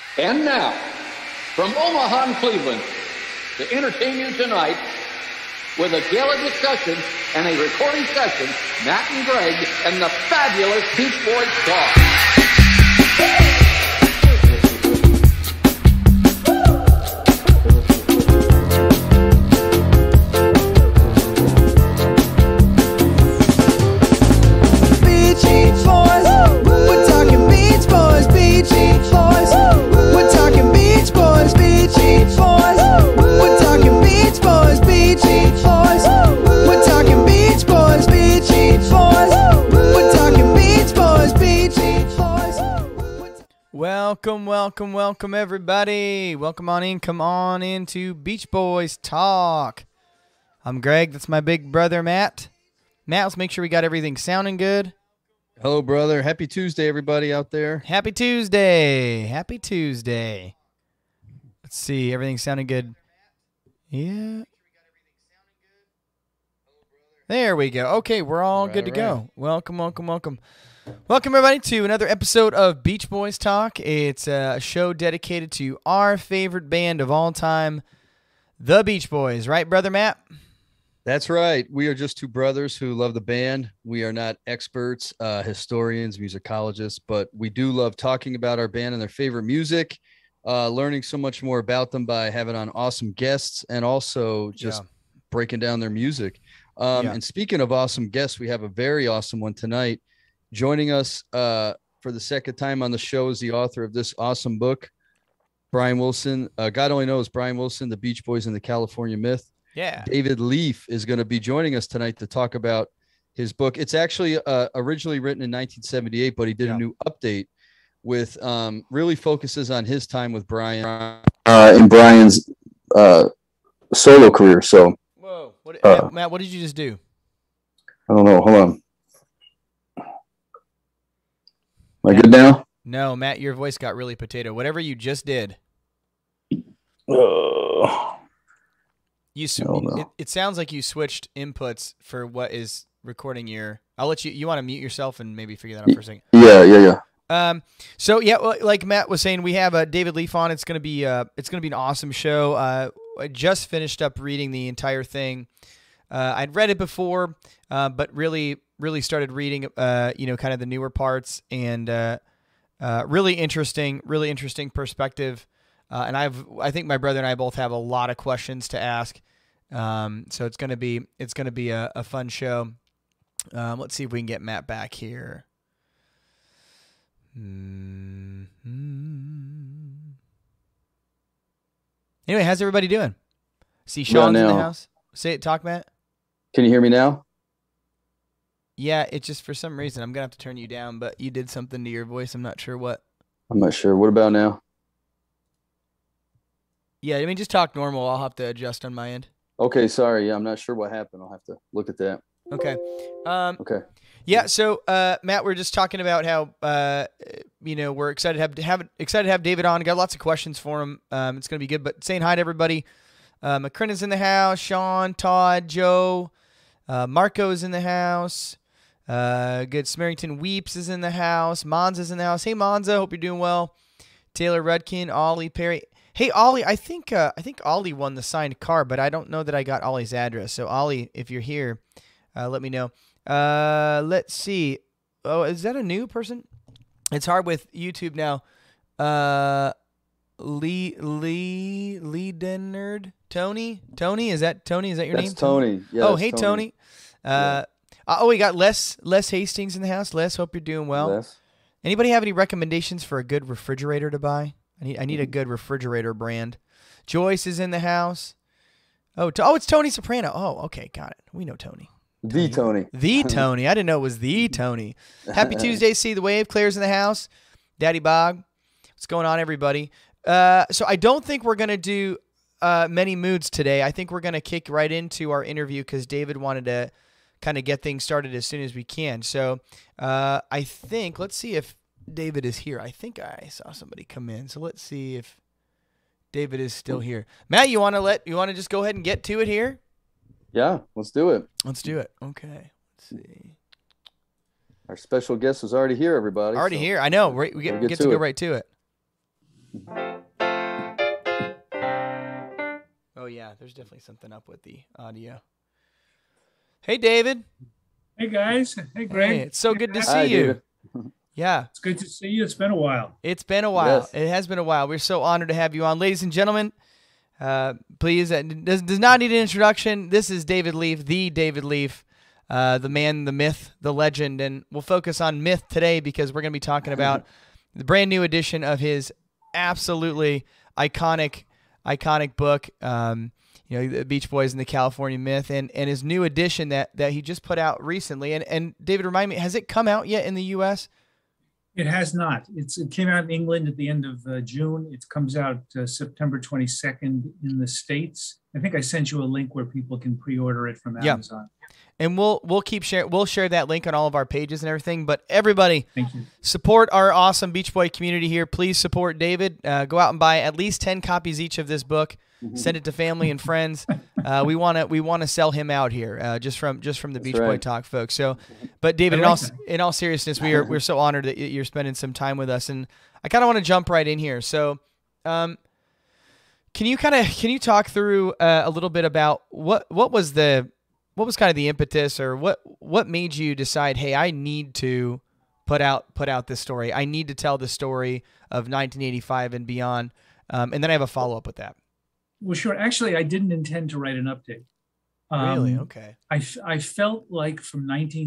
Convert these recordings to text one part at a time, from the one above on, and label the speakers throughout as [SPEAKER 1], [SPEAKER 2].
[SPEAKER 1] And now, from Omaha and Cleveland, to entertain you tonight with a gala discussion and a recording session, Matt and Greg and the fabulous Beach Boys Talk.
[SPEAKER 2] Welcome everybody. Welcome on in. Come on into Beach Boys Talk. I'm Greg. That's my big brother, Matt. Matt, let's make sure we got everything sounding good.
[SPEAKER 3] Hello, brother. Happy Tuesday, everybody out there.
[SPEAKER 2] Happy Tuesday. Happy Tuesday. Let's see. Everything sounding good. Yeah. There we go. Okay, we're all good to go. Welcome. Welcome, everybody, to another episode of Beach Boys Talk. It's a show dedicated to our favorite band of all time, the Beach Boys. Right, Brother Matt?
[SPEAKER 3] That's right. We are just two brothers who love the band. We are not experts, historians, musicologists, but we do love talking about our band and their favorite music, learning so much more about them by having on awesome guests and also just breaking down their music. And speaking of awesome guests, we have a very awesome one tonight. Joining us for the second time on the show is the author of this awesome book, Brian Wilson. God only knows, Brian Wilson, The Beach Boys and the California Myth.
[SPEAKER 2] Yeah.
[SPEAKER 3] David Leaf is going to be joining us tonight to talk about his book. It's actually originally written in 1978, but he did a new update with really focuses on his time with Brian in Brian's solo career. So,
[SPEAKER 2] whoa, Matt, what did you just do?
[SPEAKER 3] I don't know. Hold on. Am I good now?
[SPEAKER 2] No, Matt, your voice got really potato. Whatever you just did. It sounds like you switched inputs for what is recording your. I'll let you. You want to mute yourself and maybe figure that out for a second.
[SPEAKER 3] Yeah.
[SPEAKER 2] So like Matt was saying, we have David Leaf on. It's gonna be an awesome show. I just finished up reading the entire thing. I'd read it before, but really started reading, kind of the newer parts, and really interesting perspective. And I think my brother and I both have a lot of questions to ask. So it's gonna be a fun show. Let's see if we can get Matt back here. Anyway, how's everybody doing? See Sean's in the house. Talk, Matt.
[SPEAKER 3] Can you hear me now?
[SPEAKER 2] Yeah, it's just for some reason I'm gonna have to turn you down, but you did something to your voice. I'm not sure what.
[SPEAKER 3] I'm not sure. What about now?
[SPEAKER 2] Yeah, I mean, just talk normal. I'll have to adjust on my end.
[SPEAKER 3] Okay, sorry. Yeah, I'm not sure what happened. I'll have to look at that.
[SPEAKER 2] Okay.
[SPEAKER 3] Okay.
[SPEAKER 2] Yeah. So, Matt, we're just talking about how we're excited to have David on. Got lots of questions for him. It's gonna be good. But saying hi to everybody. McCrinna's in the house. Sean, Todd, Joe, Marco's in the house. Good. Smerrington Weeps is in the house. Monza's in the house. Hey, Monza. Hope you're doing well. Taylor Rudkin, Ollie Perry. Hey, Ollie. I think Ollie won the signed car, but I don't know that I got Ollie's address. So, Ollie, if you're here, let me know. Let's see. Oh, is that a new person? It's hard with YouTube now. Lee Denard. Tony, is that Tony? Is that your name?
[SPEAKER 3] That's Tony. Yeah.
[SPEAKER 2] Oh, hey, Tony. We got Les Hastings in the house. Les, hope you're doing well.
[SPEAKER 3] Les.
[SPEAKER 2] Anybody have any recommendations for a good refrigerator to buy? I need a good refrigerator brand. Joyce is in the house. It's Tony Soprano. Oh, okay, got it. We know Tony.
[SPEAKER 3] The Tony.
[SPEAKER 2] The Tony. I didn't know it was the Tony. Happy Tuesday. See the wave. Claire's in the house. Daddy Bog. What's going on, everybody? So I don't think we're going to do many moods today. I think we're going to kick right into our interview because David wanted to kind of get things started as soon as we can. So I think, let's see if David is here. I think I saw somebody come in. So let's see if David is still here. Matt, you want to just go ahead and get to it here?
[SPEAKER 3] Yeah, let's do it.
[SPEAKER 2] Let's do it. Okay. Let's see.
[SPEAKER 3] Our special guest is already here, everybody.
[SPEAKER 2] Already here. I know. We get to go right to it. there's definitely something up with the audio. Hey, David.
[SPEAKER 4] Hey, guys. Hey, Greg.
[SPEAKER 2] Hey, it's so good to see
[SPEAKER 1] Hi,
[SPEAKER 2] you.
[SPEAKER 1] David.
[SPEAKER 2] Yeah.
[SPEAKER 4] It's good to see you. It's been a while.
[SPEAKER 2] It's been a while.
[SPEAKER 1] Yes.
[SPEAKER 2] It has been a while. We're so honored to have you on. Ladies and gentlemen, please, does not need an introduction. This is David Leaf, the David Leaf, the man, the myth, the legend. And we'll focus on myth today because we're going to be talking about the brand new edition of his absolutely iconic book, the Beach Boys and the California Myth, and his new edition that he just put out recently. And David, remind me, has it come out yet in the U.S.?
[SPEAKER 4] It has not. It came out in England at the end of June. It comes out September 22nd in the States. I think I sent you a link where people can pre-order it from Amazon.
[SPEAKER 2] And we'll share that link on all of our pages and everything. But everybody,
[SPEAKER 4] Thank you.
[SPEAKER 2] support our awesome Beach Boy community here. Please support David. Go out and buy at least 10 copies each of this book. Send it to family and friends. We want to sell him out here, just from the Beach Boy Talk folks. So, but David, in all seriousness, we're so honored that you're spending some time with us, and I kind of want to jump right in here. So, can you talk through a little bit about what was kind of the impetus, or what made you decide, hey, I need to put out this story. I need to tell the story of 1985 and beyond. And then I have a follow-up with that.
[SPEAKER 4] Well, sure. Actually, I didn't intend to write an update.
[SPEAKER 2] Really? Okay.
[SPEAKER 4] I felt like from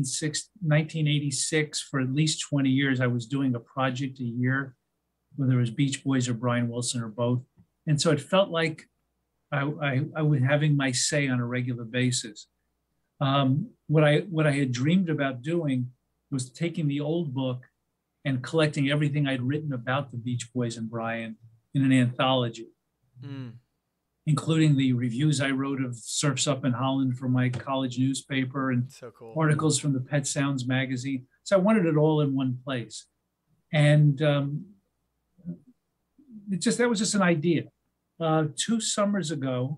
[SPEAKER 4] 1986 for at least 20 years, I was doing a project a year, whether it was Beach Boys or Brian Wilson or both. And so it felt like I was having my say on a regular basis. What I had dreamed about doing was taking the old book and collecting everything I'd written about the Beach Boys and Brian in an anthology, including the reviews I wrote of Surfs Up in Holland for my college newspaper and
[SPEAKER 2] So cool.
[SPEAKER 4] articles from the Pet Sounds magazine. So I wanted it all in one place. And that was just an idea. 2 summers ago,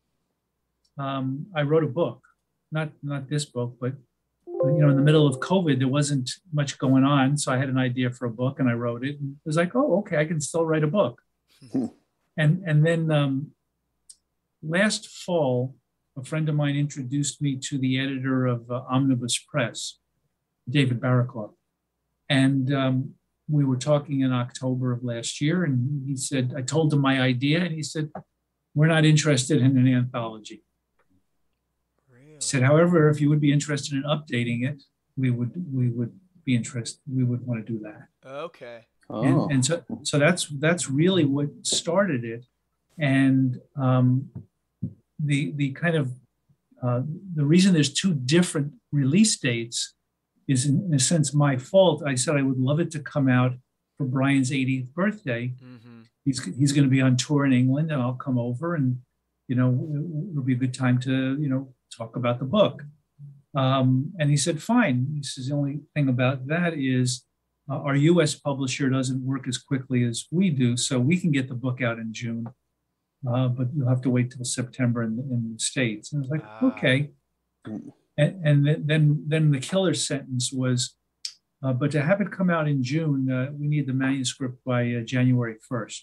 [SPEAKER 4] I wrote a book, not this book, but in the middle of COVID, there wasn't much going on. So I had an idea for a book and I wrote it. And it was like, oh, okay, I can still write a book. And then last fall, a friend of mine introduced me to the editor of Omnibus Press, David Barakoff. And we were talking in October of last year, and he said, I told him my idea, and he said, we're not interested in an anthology.
[SPEAKER 2] Really?
[SPEAKER 4] He said, however, if you would be interested in updating it, we would be interested. We would want to do that.
[SPEAKER 2] Okay.
[SPEAKER 1] Oh.
[SPEAKER 4] And so that's really what started it. And the kind of the reason there's 2 different release dates is in a sense my fault. I said I would love it to come out for Brian's 80th birthday.
[SPEAKER 2] Mm-hmm.
[SPEAKER 4] He's going to be on tour in England, and I'll come over, and it'll be a good time to talk about the book. And he said, fine. He says the only thing about that is our U.S. publisher doesn't work as quickly as we do, so we can get the book out in June. But you'll have to wait till September in the States. And I was like, okay. And then the killer sentence was, but to have it come out in June, we need the manuscript by January 1st.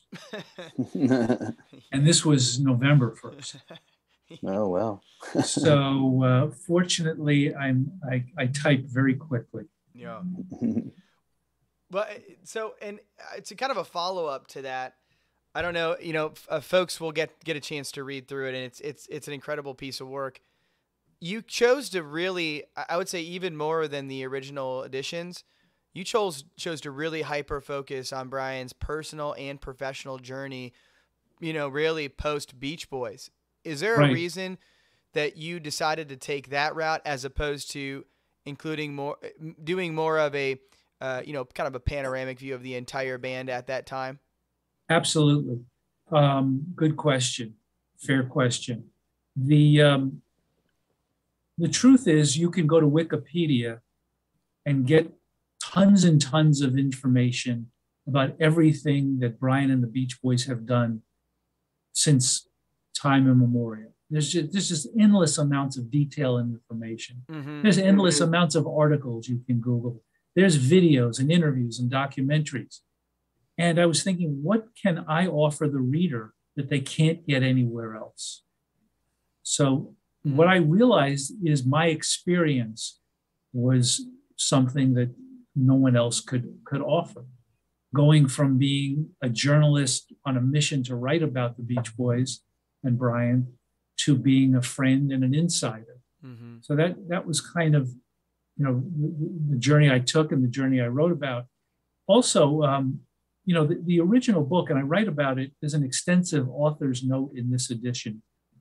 [SPEAKER 4] And this was November 1st.
[SPEAKER 1] Oh, wow.
[SPEAKER 4] So fortunately, I type very quickly.
[SPEAKER 2] Yeah. But so, and it's a kind of a follow-up to that. I don't know, folks will get a chance to read through it, and it's an incredible piece of work. You chose to really, I would say even more than the original editions, you chose to really hyper focus on Brian's personal and professional journey, really post Beach Boys. Is there a reason that you decided to take that route as opposed to doing more of a, kind of a panoramic view of the entire band at that time?
[SPEAKER 4] Absolutely. Good question. Fair question. The truth is you can go to Wikipedia and get tons and tons of information about everything that Brian and the Beach Boys have done since time immemorial. There's just endless amounts of detail and information. Mm-hmm. There's endless amounts of articles you can Google. There's videos and interviews and documentaries. And I was thinking, what can I offer the reader that they can't get anywhere else? So what I realized is my experience was something that no one else could offer. Going from being a journalist on a mission to write about the Beach Boys and Brian to being a friend and an insider. Mm-hmm. So that was kind of, the journey I took and the journey I wrote about. Also, the original book, and I write about it, is an extensive author's note in this edition,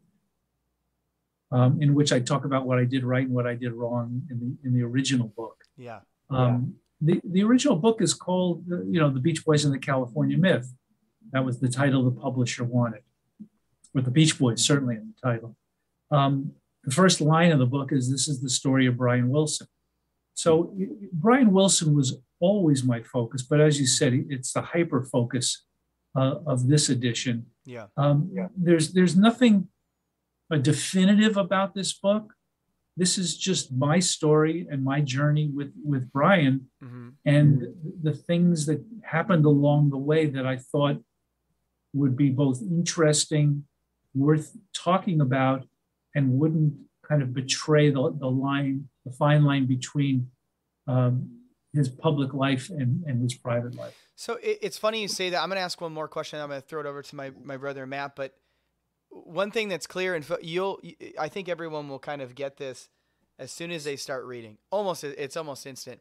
[SPEAKER 4] in which I talk about what I did right and what I did wrong in the original book.
[SPEAKER 2] Yeah.
[SPEAKER 4] The original book is called, The Beach Boys and the California Myth. That was the title the publisher wanted, or the Beach Boys, certainly in the title. The first line of the book is, "This is the story of Brian Wilson." So Brian Wilson was always my focus, but as you said, it's the hyper focus of this edition.
[SPEAKER 2] Yeah.
[SPEAKER 4] There's nothing definitive about this book. This is just my story and my journey with Brian, mm-hmm. and the things that happened along the way that I thought would be both interesting, worth talking about, and wouldn't kind of betray the fine line between his public life and his private life.
[SPEAKER 2] So it's funny you say that. I'm going to ask one more question. I'm going to throw it over to my brother Matt, but one thing that's clear, and I think everyone will kind of get this as soon as they start reading. It's almost instant.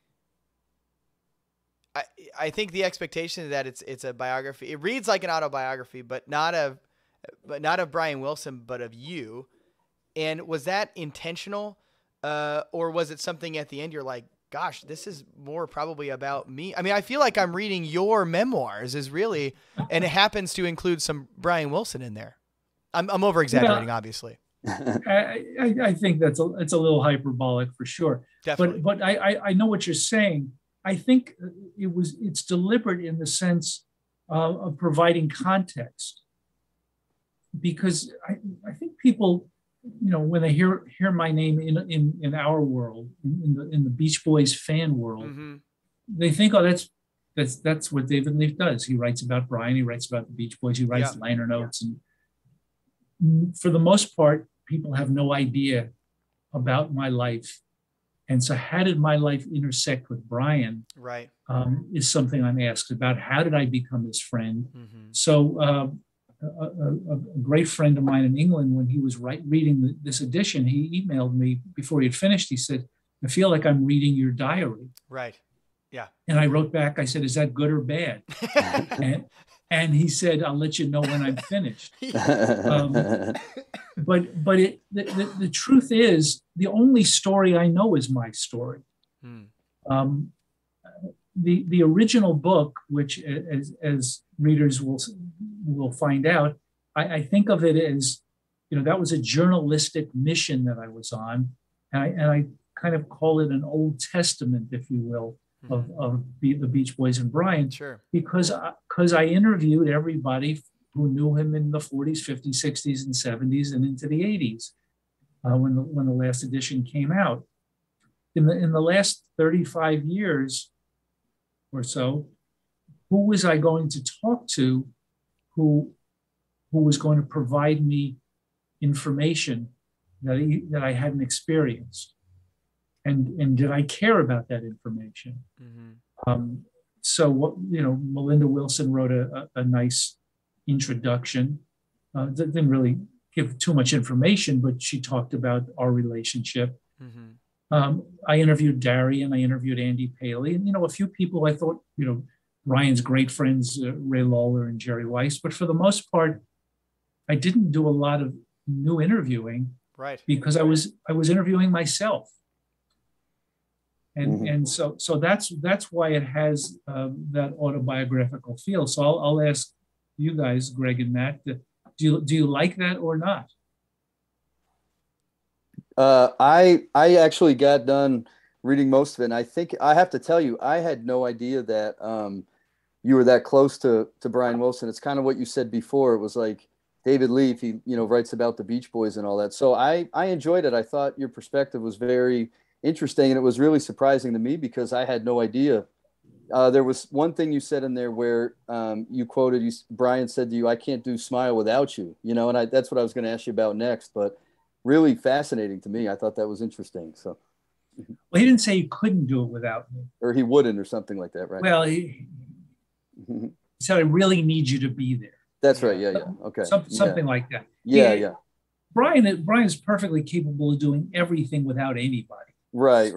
[SPEAKER 2] I think the expectation is that it's a biography. It reads like an autobiography, but not of Brian Wilson, but of you. And was that intentional, or was it something at the end you're like, gosh, this is more probably about me? I mean, I feel like I'm reading your memoirs and it happens to include some Brian Wilson in there. I'm over exaggerating, obviously.
[SPEAKER 4] I think it's a little hyperbolic for sure.
[SPEAKER 2] Definitely.
[SPEAKER 4] But I know what you're saying. I think it's deliberate in the sense of providing context, because I think people, when they hear my name in our world, in the Beach Boys fan world, mm-hmm. they think, oh, that's what David Leaf does. He writes about Brian. He writes about the Beach Boys. He writes liner notes, and for the most part, people have no idea about my life. And so how did my life intersect with Brian?
[SPEAKER 2] Right.
[SPEAKER 4] Is something I'm asked about. How did I become his friend? Mm-hmm. So a great friend of mine in England, when he was reading this edition, he emailed me before he had finished. He said, "I feel like I'm reading your diary."
[SPEAKER 2] Right. Yeah.
[SPEAKER 4] And I wrote back, I said, "Is that good or bad?" and he said, "I'll let you know when I'm finished." But the truth is, the only story I know is my story. The original book, which as readers will find out, I think of it as, that was a journalistic mission that I was on, and I kind of call it an Old Testament, if you will, of the Beach Boys and Brian.
[SPEAKER 2] Sure.
[SPEAKER 4] Because I interviewed everybody who knew him in the 40s, 50s, 60s, and 70s, and into the 80s, when the last edition came out. In the last 35 years or so, who was I going to talk to who was going to provide me information that I hadn't experienced? And did I care about that information? Mm-hmm. So Melinda Wilson wrote a nice introduction. Didn't really give too much information, but she talked about our relationship. Mm-hmm. I interviewed Darian, I interviewed Andy Paley, and a few people I thought, Ryan's great friends, Ray Lawler and Jerry Weiss, but for the most part, I didn't do a lot of new interviewing,
[SPEAKER 2] right?
[SPEAKER 4] Because I was interviewing myself. And so that's why it has that autobiographical feel. So I'll ask you guys, Greg and Matt, do you like that or not?
[SPEAKER 3] I actually got done reading most of it, and I think I have to tell you, I had no idea that you were that close to Brian Wilson. It's kind of what you said before. It was like David Leaf, he writes about the Beach Boys and all that. So I enjoyed it. I thought your perspective was very interesting, and it was really surprising to me because I had no idea There was one thing you said in there where you quoted, Brian said to you, "I can't do Smile without you," and that's what I was going to ask you about next, but really fascinating to me. I thought that was interesting. So,
[SPEAKER 4] Well, he didn't say he couldn't do it without me.
[SPEAKER 3] or he wouldn't or something like that, right?
[SPEAKER 4] Well, he said, "I really need you to be there."
[SPEAKER 3] That's right. Yeah. Okay.
[SPEAKER 4] Something like that.
[SPEAKER 3] Yeah.
[SPEAKER 4] Brian's perfectly capable of doing everything without anybody.
[SPEAKER 3] Right.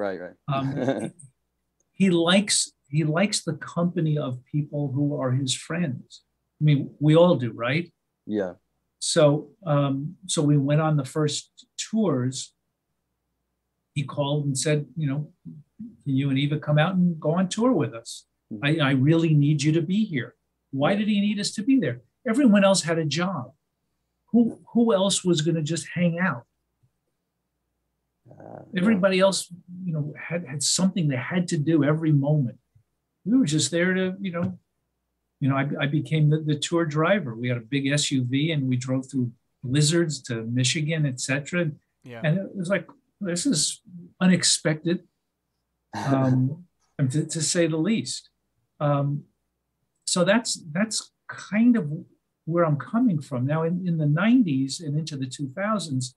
[SPEAKER 4] He likes the company of people who are his friends. I mean, we all do, right?
[SPEAKER 3] Yeah.
[SPEAKER 4] So we went on the first tours. He called and said, can you and Eva come out and go on tour with us? Mm-hmm. I really need you to be here. Why did he need us to be there? Everyone else had a job. Who else was going to just hang out? Everybody else, had something they had to do every moment. We were just there to, I became the tour driver. We had a big SUV and we drove through blizzards to Michigan, etc.
[SPEAKER 2] Yeah.
[SPEAKER 4] And it was like, this is unexpected, to say the least. So that's kind of where I'm coming from. Now, in the 90s and into the 2000s,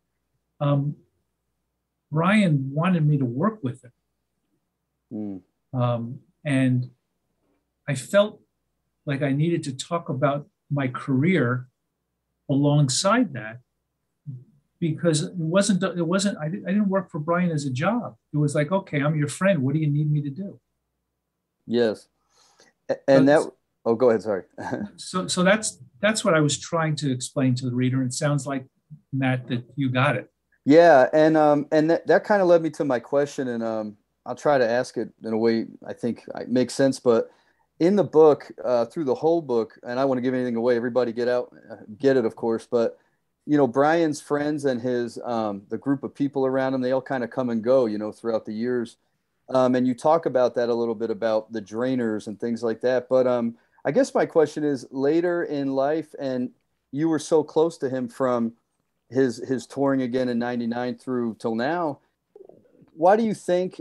[SPEAKER 4] Brian wanted me to work with him. And I felt like I needed to talk about my career alongside that, because I didn't work for Brian as a job. It was like, okay, I'm your friend. What do you need me to do?
[SPEAKER 3] Yes. And go ahead. Sorry.
[SPEAKER 4] so that's what I was trying to explain to the reader. And it sounds like, Matt, that you got it.
[SPEAKER 3] Yeah. And that kind of led me to my question, and I'll try to ask it in a way I think makes sense. But in the book, through the whole book, and I don't want to give anything away, everybody get it, of course. But, Brian's friends and his, the group of people around him, they all kind of come and go, throughout the years. And you talk about that a little bit, about the Drainers and things like that. But I guess my question is, later in life, and you were so close to him from his touring again in '99 through till now, why do you think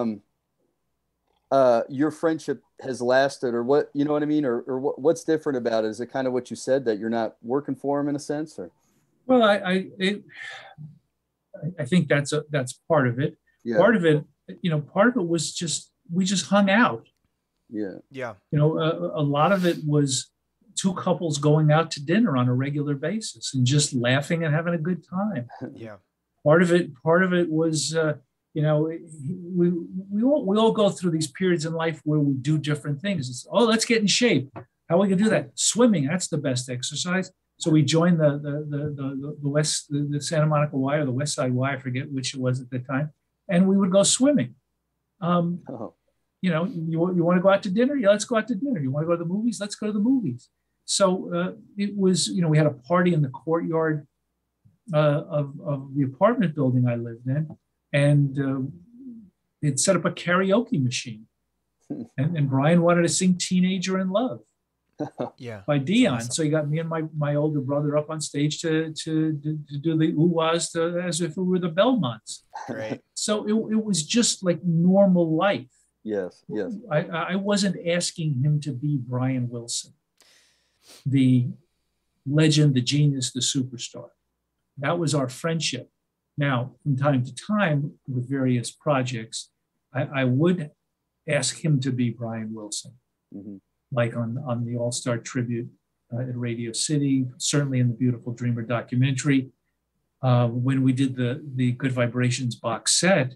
[SPEAKER 3] your friendship has lasted, or what, you know what I mean? Or what's different about it? Is it kind of what you said, that you're not working for him in a sense, or?
[SPEAKER 4] Well, I think that's part of it. Yeah. Part of it was just, we just hung out.
[SPEAKER 3] Yeah.
[SPEAKER 2] Yeah.
[SPEAKER 4] A lot of it was two couples going out to dinner on a regular basis and just laughing and having a good time.
[SPEAKER 2] Yeah.
[SPEAKER 4] Part of it was, we all go through these periods in life where we do different things. It's, let's get in shape. How are we gonna do that? Swimming, that's the best exercise. So we joined the Santa Monica Y, or the West Side Y, I forget which it was at the time, and we would go swimming. You want to go out to dinner? Yeah, let's go out to dinner. You want to go to the movies? Let's go to the movies. So it was, we had a party in the courtyard of the apartment building I lived in, and it set up a karaoke machine. And Brian wanted to sing "Teenager in Love" by Dion. Awesome. So he got me and my older brother up on stage to do the ooh-ahs as if we were the Belmonts.
[SPEAKER 2] Right.
[SPEAKER 4] So it was just like normal life.
[SPEAKER 3] Yes.
[SPEAKER 4] I wasn't asking him to be Brian Wilson, the legend, the genius, the superstar. That was our friendship. Now, from time to time, with various projects, I would ask him to be Brian Wilson, like on the All-Star Tribute at Radio City, certainly in the Beautiful Dreamer documentary. When we did the Good Vibrations box set,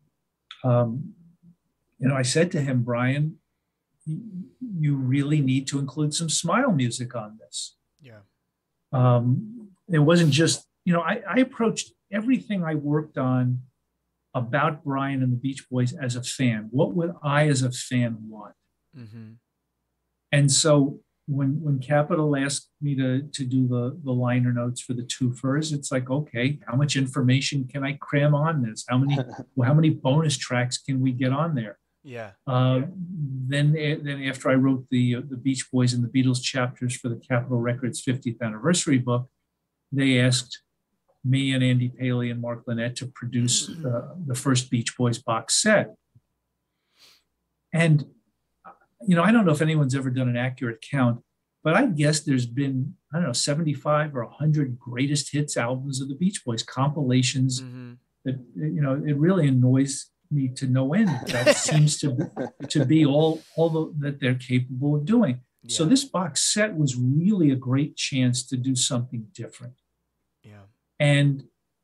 [SPEAKER 4] I said to him, Brian, you really need to include some Smile music on this.
[SPEAKER 2] Yeah.
[SPEAKER 4] It wasn't just, I approached everything I worked on about Brian and the Beach Boys as a fan. What would I as a fan want? Mm-hmm. And so when Capitol asked me to do the liner notes for the two furs, it's like, okay, how much information can I cram on this? How many bonus tracks can we get on there?
[SPEAKER 2] Yeah.
[SPEAKER 4] Then after I wrote the Beach Boys and the Beatles chapters for the Capitol Records 50th anniversary book, they asked me and Andy Paley and Mark Lynette to produce the first Beach Boys box set. And I don't know if anyone's ever done an accurate count, but I guess there's been, I don't know, 75 or 100 greatest hits albums of the Beach Boys, compilations that, it really annoys me to no end. That seems to be all that they're capable of doing. Yeah. So this box set was really a great chance to do something different.
[SPEAKER 2] Yeah.
[SPEAKER 4] And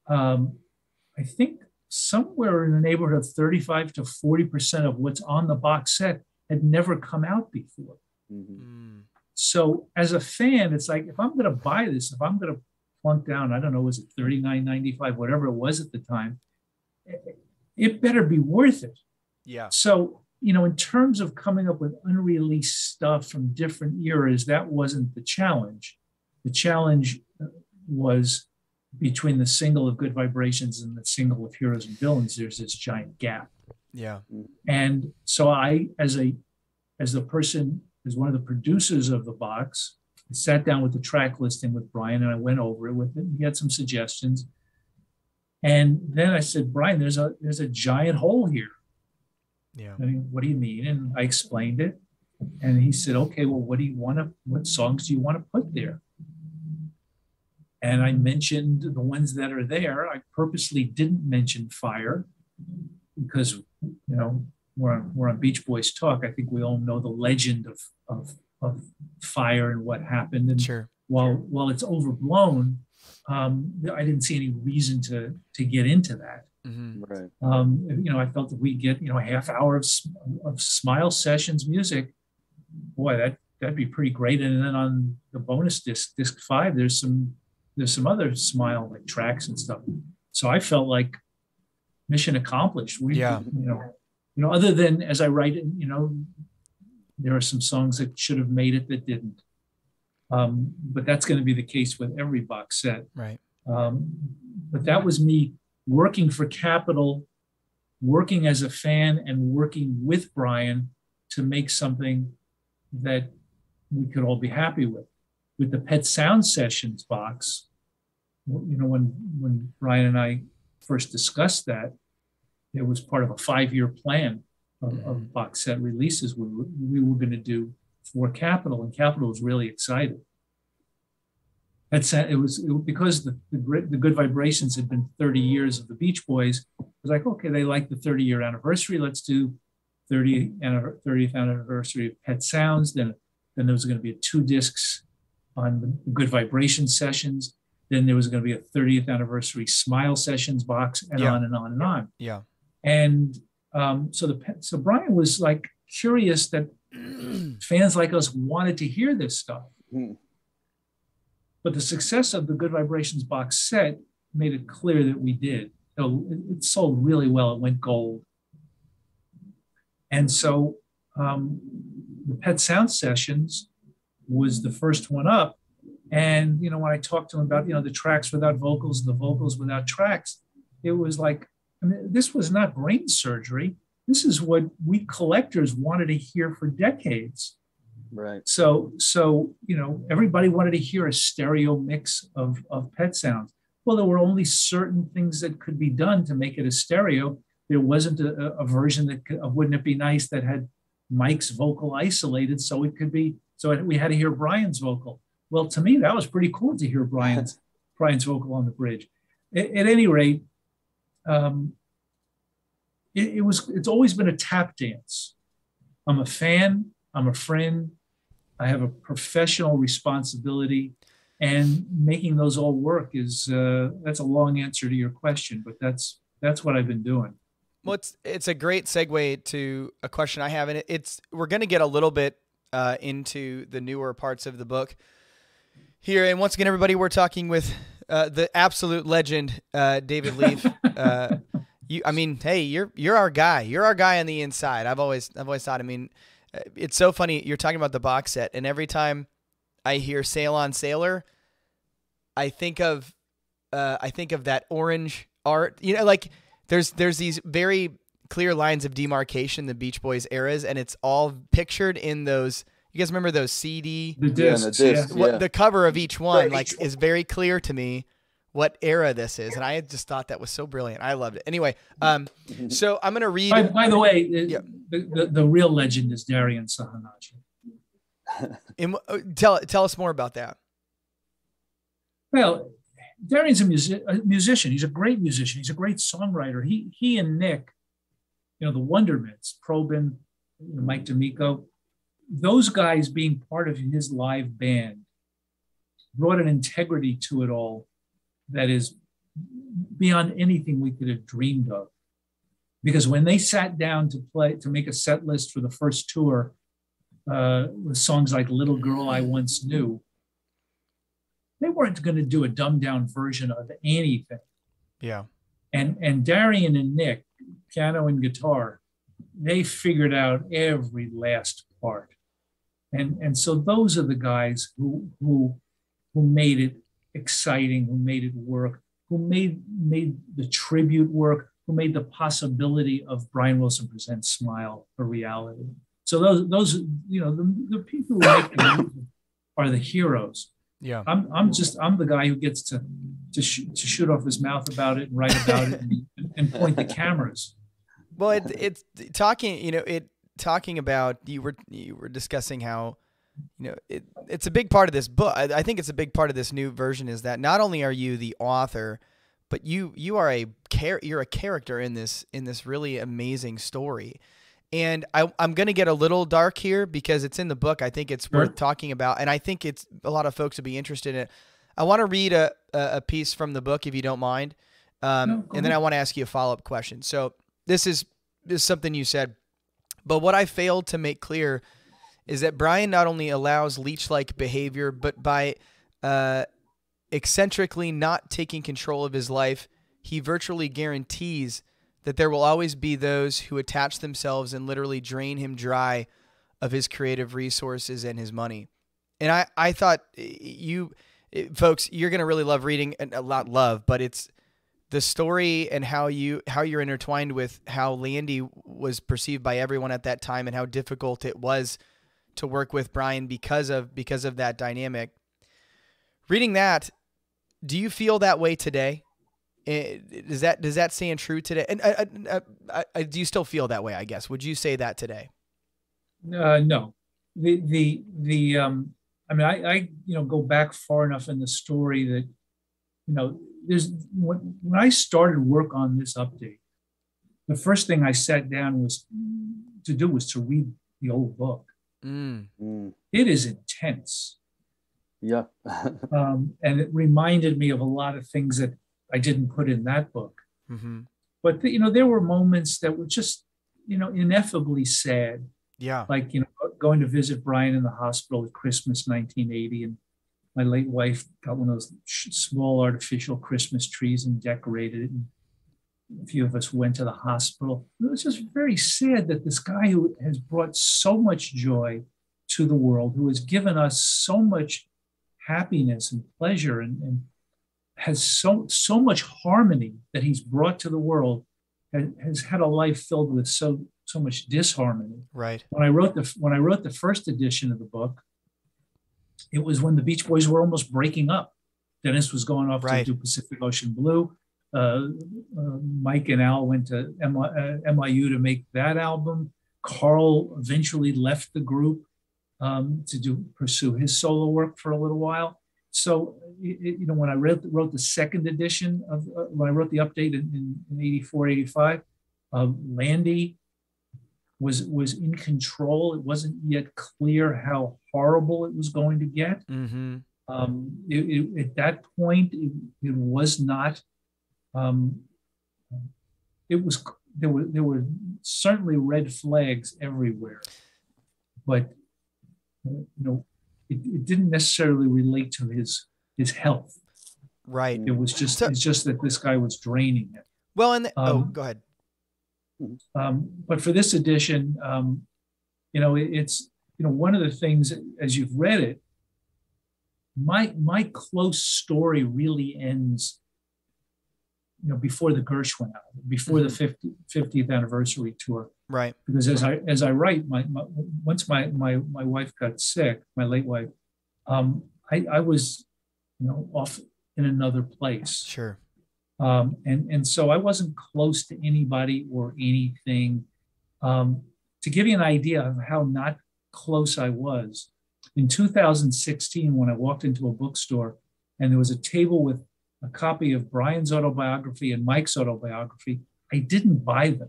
[SPEAKER 4] I think somewhere in the neighborhood of 35 to 40% of what's on the box set had never come out before. So as a fan, it's like, if I'm going to buy this, if I'm going to plunk down, I don't know, was it $39.95, whatever it was at the time, it better be worth it.
[SPEAKER 2] Yeah.
[SPEAKER 4] So, in terms of coming up with unreleased stuff from different eras, that wasn't the challenge. The challenge was between the single of Good Vibrations and the single of Heroes and Villains, there's this giant gap.
[SPEAKER 2] Yeah.
[SPEAKER 4] And so I, as one of the producers of the box, I sat down with the track listing with Brian and I went over it with him. He had some suggestions. And then I said, Brian, there's a giant hole here.
[SPEAKER 2] Yeah.
[SPEAKER 4] I mean, what do you mean? And I explained it. And he said, okay, well, what songs do you want to put there? And I mentioned the ones that are there. I purposely didn't mention Fire because, we're on Beach Boys Talk. I think we all know the legend of Fire and what happened. And
[SPEAKER 2] sure.
[SPEAKER 4] While it's overblown, I didn't see any reason to get into that.
[SPEAKER 3] Right.
[SPEAKER 4] I felt that we get, a half hour of Smile Sessions music. Boy, that'd be pretty great. And then on the bonus disc 5, there's some other Smile like tracks and stuff. So I felt like mission accomplished. Other than as I write it, there are some songs that should have made it that didn't. But that's going to be the case with every box set.
[SPEAKER 2] Right.
[SPEAKER 4] But that was me working for Capitol, working as a fan and working with Brian to make something that we could all be happy with. With the Pet Sound Sessions box, when Brian and I first discussed that, it was part of a 5-year plan of box set releases we were going to do for Capitol, and Capitol was really excited. It was because the Good Vibrations had been 30 years of the Beach Boys. It was like, okay, they like the 30-year anniversary. Let's do 30th anniversary of Pet Sounds. Then there was going to be 2 discs on the Good Vibration Sessions. Then there was going to be a 30th anniversary Smile Sessions box, and on and on and on.
[SPEAKER 2] Yeah.
[SPEAKER 4] And so Brian was like curious that fans like us wanted to hear this stuff. But the success of the Good Vibrations box set made it clear that we did. It sold really well. It went gold. And so the Pet Sound Sessions was the first one up. And, when I talked to him about, the tracks without vocals, the vocals without tracks, it was like, this was not brain surgery. This is what we collectors wanted to hear for decades.
[SPEAKER 3] Right.
[SPEAKER 4] So everybody wanted to hear a stereo mix of Pet Sounds. Well, there were only certain things that could be done to make it a stereo. There wasn't a version that Wouldn't It Be Nice that had Mike's vocal isolated, so we had to hear Brian's vocal. Well, to me, that was pretty cool to hear Brian's vocal on the bridge. At any rate, it's always been a tap dance. I'm a fan, I'm a friend, I have a professional responsibility, and making those all work is that's a long answer to your question, but that's what I've been doing.
[SPEAKER 2] Well, it's a great segue to a question I have, and we're going to get a little bit into the newer parts of the book here. And once again, everybody, we're talking with the absolute legend, David Leaf. Hey, you're our guy. You're our guy on the inside. I've always thought. It's so funny. You're talking about the box set, and every time I hear "Sail on Sailor," I think of that orange art. Like there's these very clear lines of demarcation, the Beach Boys eras, and it's all pictured in those. You guys remember those CD?
[SPEAKER 4] The discs.
[SPEAKER 2] The cover of each one is very clear to me what era this is. And I just thought that was so brilliant. I loved it. Anyway, so I'm going to read.
[SPEAKER 4] By the way, the real legend is Darian Sahanaji.
[SPEAKER 2] Tell us more about that.
[SPEAKER 4] Well, Darian's a musician. He's a great musician. He's a great songwriter. He and Nick, the Wonderments, Probin, Mike D'Amico, those guys being part of his live band brought an integrity to it all that is beyond anything we could have dreamed of. Because when they sat down to make a set list for the first tour, with songs like Little Girl I Once Knew, they weren't going to do a dumbed down version of anything.
[SPEAKER 2] Yeah.
[SPEAKER 4] And Darian and Nick, piano and guitar, they figured out every last part. And so those are the guys who made it exciting, who made it work, who made the tribute work, who made the possibility of Brian Wilson Presents Smile a reality. So those the people who make the music are the heroes.
[SPEAKER 2] Yeah.
[SPEAKER 4] I'm the guy who gets to shoot off his mouth about it and write about it and point the cameras.
[SPEAKER 2] Well, it's talking about, you were discussing how, it's a big part of this book. I think it's a big part of this new version is that not only are you the author, but you're a character in this really amazing story. And I'm going to get a little dark here because it's in the book. I think it's worth talking about, and I think it's a lot of folks would be interested in it. I want to read a piece from the book, if you don't mind, and then I want to ask you a follow-up question. So this is something you said, but what I failed to make clear is that Brian not only allows leech-like behavior, but by eccentrically not taking control of his life, he virtually guarantees that there will always be those who attach themselves and literally drain him dry of his creative resources and his money. And I thought folks, you're going to really love reading, and not love, but it's the story and how you're intertwined with how Landy was perceived by everyone at that time and how difficult it was to work with Brian because of that dynamic. Reading that, do you feel that way today? Does that stand true today? And do you still feel that way? I guess. Would you say that today?
[SPEAKER 4] No. I mean, I go back far enough in the story that there's when I started work on this update, the first thing I sat down was to read the old book. It is intense.
[SPEAKER 3] Yeah.
[SPEAKER 4] And it reminded me of a lot of things that I didn't put in that book.
[SPEAKER 2] Mm-hmm.
[SPEAKER 4] But there were moments that were just ineffably sad.
[SPEAKER 2] Yeah.
[SPEAKER 4] Like going to visit Brian in the hospital at Christmas 1980, and my late wife got one of those small artificial Christmas trees and decorated it. And a few of us went to the hospital. It was just very sad that this guy who has brought so much joy to the world, who has given us so much happiness and pleasure and has so much harmony that he's brought to the world, has had a life filled with so much disharmony.
[SPEAKER 2] Right.
[SPEAKER 4] When I wrote the first edition of the book, it was when the Beach Boys were almost breaking up. Dennis was going off to do Pacific Ocean Blue. Mike and Al went to MIU to make that album. Carl eventually left the group to pursue his solo work for a little while. So, when I wrote the second edition when I wrote the update in 84, 85, Landy was in control. It wasn't yet clear how horrible it was going to get.
[SPEAKER 2] Mm-hmm.
[SPEAKER 4] At that point, it was not. There were certainly red flags everywhere, but it didn't necessarily relate to his health.
[SPEAKER 2] Right.
[SPEAKER 4] It was just it's just that this guy was draining it.
[SPEAKER 2] Well, and go ahead.
[SPEAKER 4] But for this edition, it's one of the things as you've read it, my close story really ends before the Gershwin album, before the 50th anniversary tour.
[SPEAKER 2] Right.
[SPEAKER 4] Because as I write, once my wife got sick, my late wife, I was off in another place.
[SPEAKER 2] Sure.
[SPEAKER 4] And so I wasn't close to anybody or anything. To give you an idea of how not close I was, in 2016, when I walked into a bookstore and there was a table with a copy of Brian's autobiography and Mike's autobiography, I didn't buy them.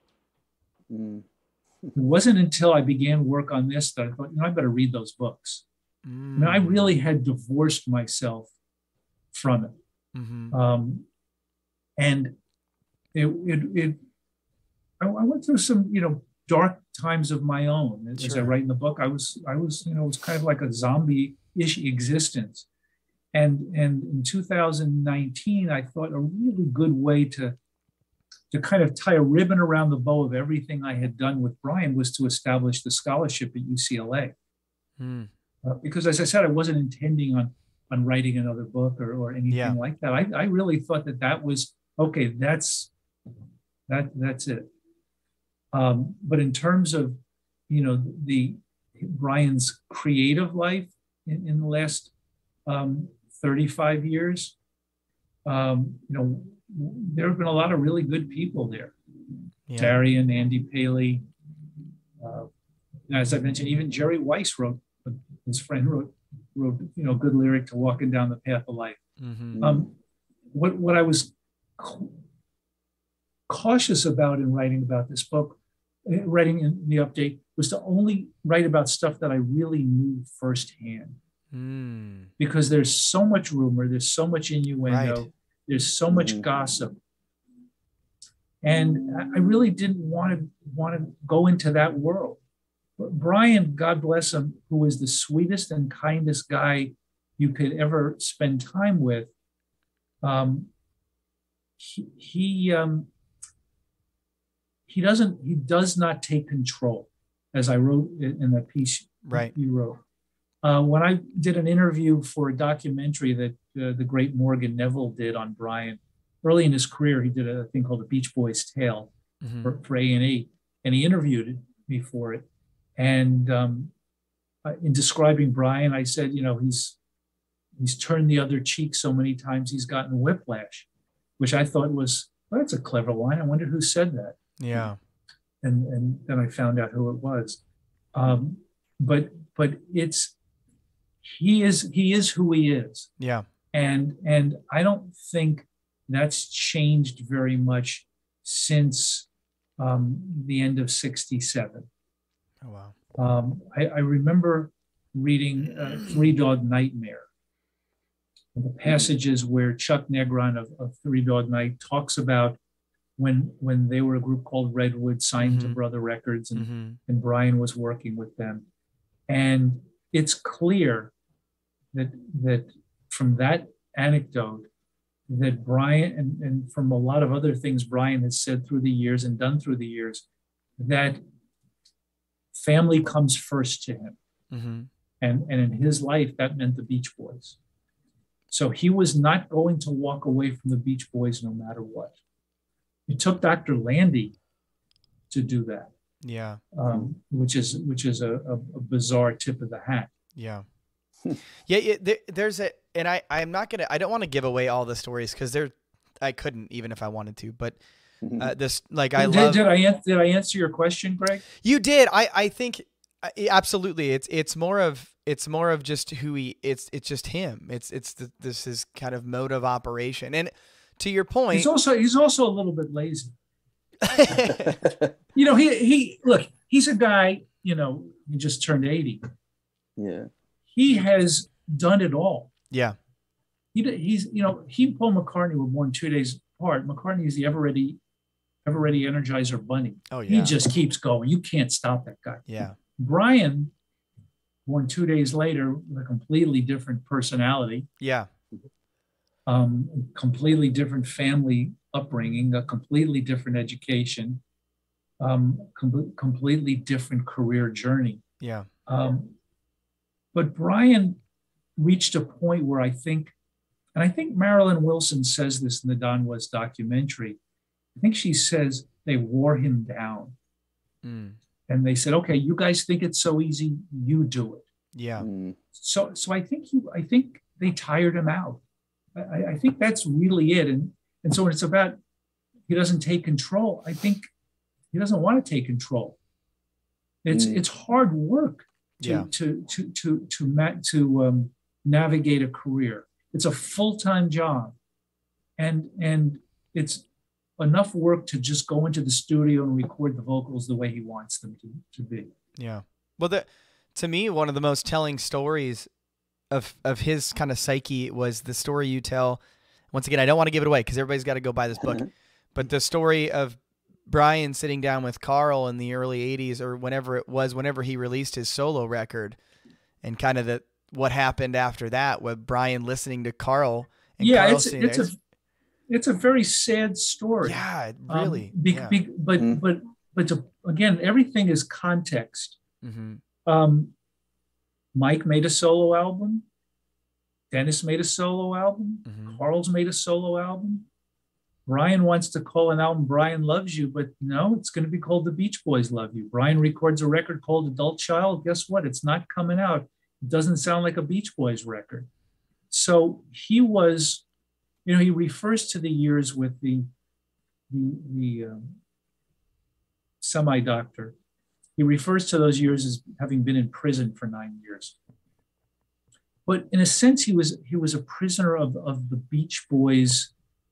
[SPEAKER 4] It wasn't until I began work on this that I thought, I better read those books. I mean, I really had divorced myself from it. And I went through some, dark times of my own. As I write in the book, I was, it was kind of like a zombie-ish existence. And in 2019, I thought a really good way to kind of tie a ribbon around the bow of everything I had done with Brian was to establish the scholarship at UCLA. Because as I said, I wasn't intending on writing another book or anything like that. I really thought that was, okay, that's it. But in terms of, the Brian's creative life in the last 35 years, there have been a lot of really good people there. Darian, Andy Paley, as I mentioned, even Jerry Weiss his friend wrote good lyric to Walking Down the Path of Life. What I was cautious about in writing about this book, writing in the update, was to only write about stuff that I really knew firsthand. Because there's so much rumor, there's so much innuendo, there's so much gossip. And I really didn't want to go into that world. But Brian, God bless him, who was the sweetest and kindest guy you could ever spend time with, he does not take control, as I wrote in the piece you wrote. When I did an interview for a documentary that the great Morgan Neville did on Brian, early in his career, he did a thing called The Beach Boys' Tale for A&E, and he interviewed me for it. And in describing Brian, I said, he's turned the other cheek so many times he's gotten whiplash, which I thought was, well, that's a clever line. I wondered who said that.
[SPEAKER 2] Yeah.
[SPEAKER 4] And then I found out who it was. But he is who he is.
[SPEAKER 2] Yeah.
[SPEAKER 4] And I don't think that's changed very much since the end of '67.
[SPEAKER 2] Oh, wow.
[SPEAKER 4] I remember reading Three Dog Nightmare, the passages where Chuck Negron of Three Dog Night talks about when they were a group called Redwood, signed to Brother Records, and Brian was working with them. And it's clear that from that anecdote, that Brian, and from a lot of other things Brian has said through the years and done through the years, that family comes first to him. And in his life, that meant the Beach Boys. So he was not going to walk away from the Beach Boys no matter what. It took Dr. Landy to do that.
[SPEAKER 2] Yeah.
[SPEAKER 4] Which is a bizarre tip of the hat.
[SPEAKER 2] Yeah. There's and I don't want to give away all the stories because I couldn't even if I wanted to, but did I answer your question, Greg? You did. I think absolutely. It's more of just who it's just him. This is kind of mode of operation. And to your point,
[SPEAKER 4] he's also a little bit lazy. He's a guy, he just turned 80.
[SPEAKER 5] Yeah.
[SPEAKER 4] He has done it all.
[SPEAKER 2] Yeah.
[SPEAKER 4] He and Paul McCartney were born 2 days apart. McCartney is the ever ready Energizer Bunny.
[SPEAKER 2] Oh, yeah.
[SPEAKER 4] He just keeps going. You can't stop that guy.
[SPEAKER 2] Yeah.
[SPEAKER 4] Brian, born 2 days later with a completely different personality.
[SPEAKER 2] Yeah.
[SPEAKER 4] Completely different family upbringing, a completely different education, completely different career journey.
[SPEAKER 2] Yeah.
[SPEAKER 4] But Brian reached a point where I think Marilyn Wilson says this in the Don Was documentary. I think she says they wore him down. And they said, okay, you guys think it's so easy, you do it.
[SPEAKER 2] Yeah.
[SPEAKER 4] So I think they tired him out. I think that's really it. And so when it's about he doesn't take control, I think he doesn't want to take control. It's hard work to navigate a career. It's a full-time job, and it's enough work to just go into the studio and record the vocals the way he wants them to be.
[SPEAKER 2] Yeah. Well, to me, one of the most telling stories of his kind of psyche was the story you tell. Once again, I don't want to give it away because everybody's got to go buy this book. But the story of Brian sitting down with Carl in the early 80s or whenever it was, whenever he released his solo record, and kind of what happened after that with Brian listening to Carl. And Carl
[SPEAKER 4] it's a very sad story.
[SPEAKER 2] Yeah, really.
[SPEAKER 4] But again, everything is context. Mike made a solo album. Dennis made a solo album. Carl's made a solo album. Brian wants to call an album Brian Loves You, but no, it's going to be called The Beach Boys Love You. Brian records a record called Adult Child. Guess what? It's not coming out. It doesn't sound like a Beach Boys record. So he was, he refers to the years with the semi-doctor. He refers to those years as having been in prison for 9 years. But in a sense, he was a prisoner of the Beach Boys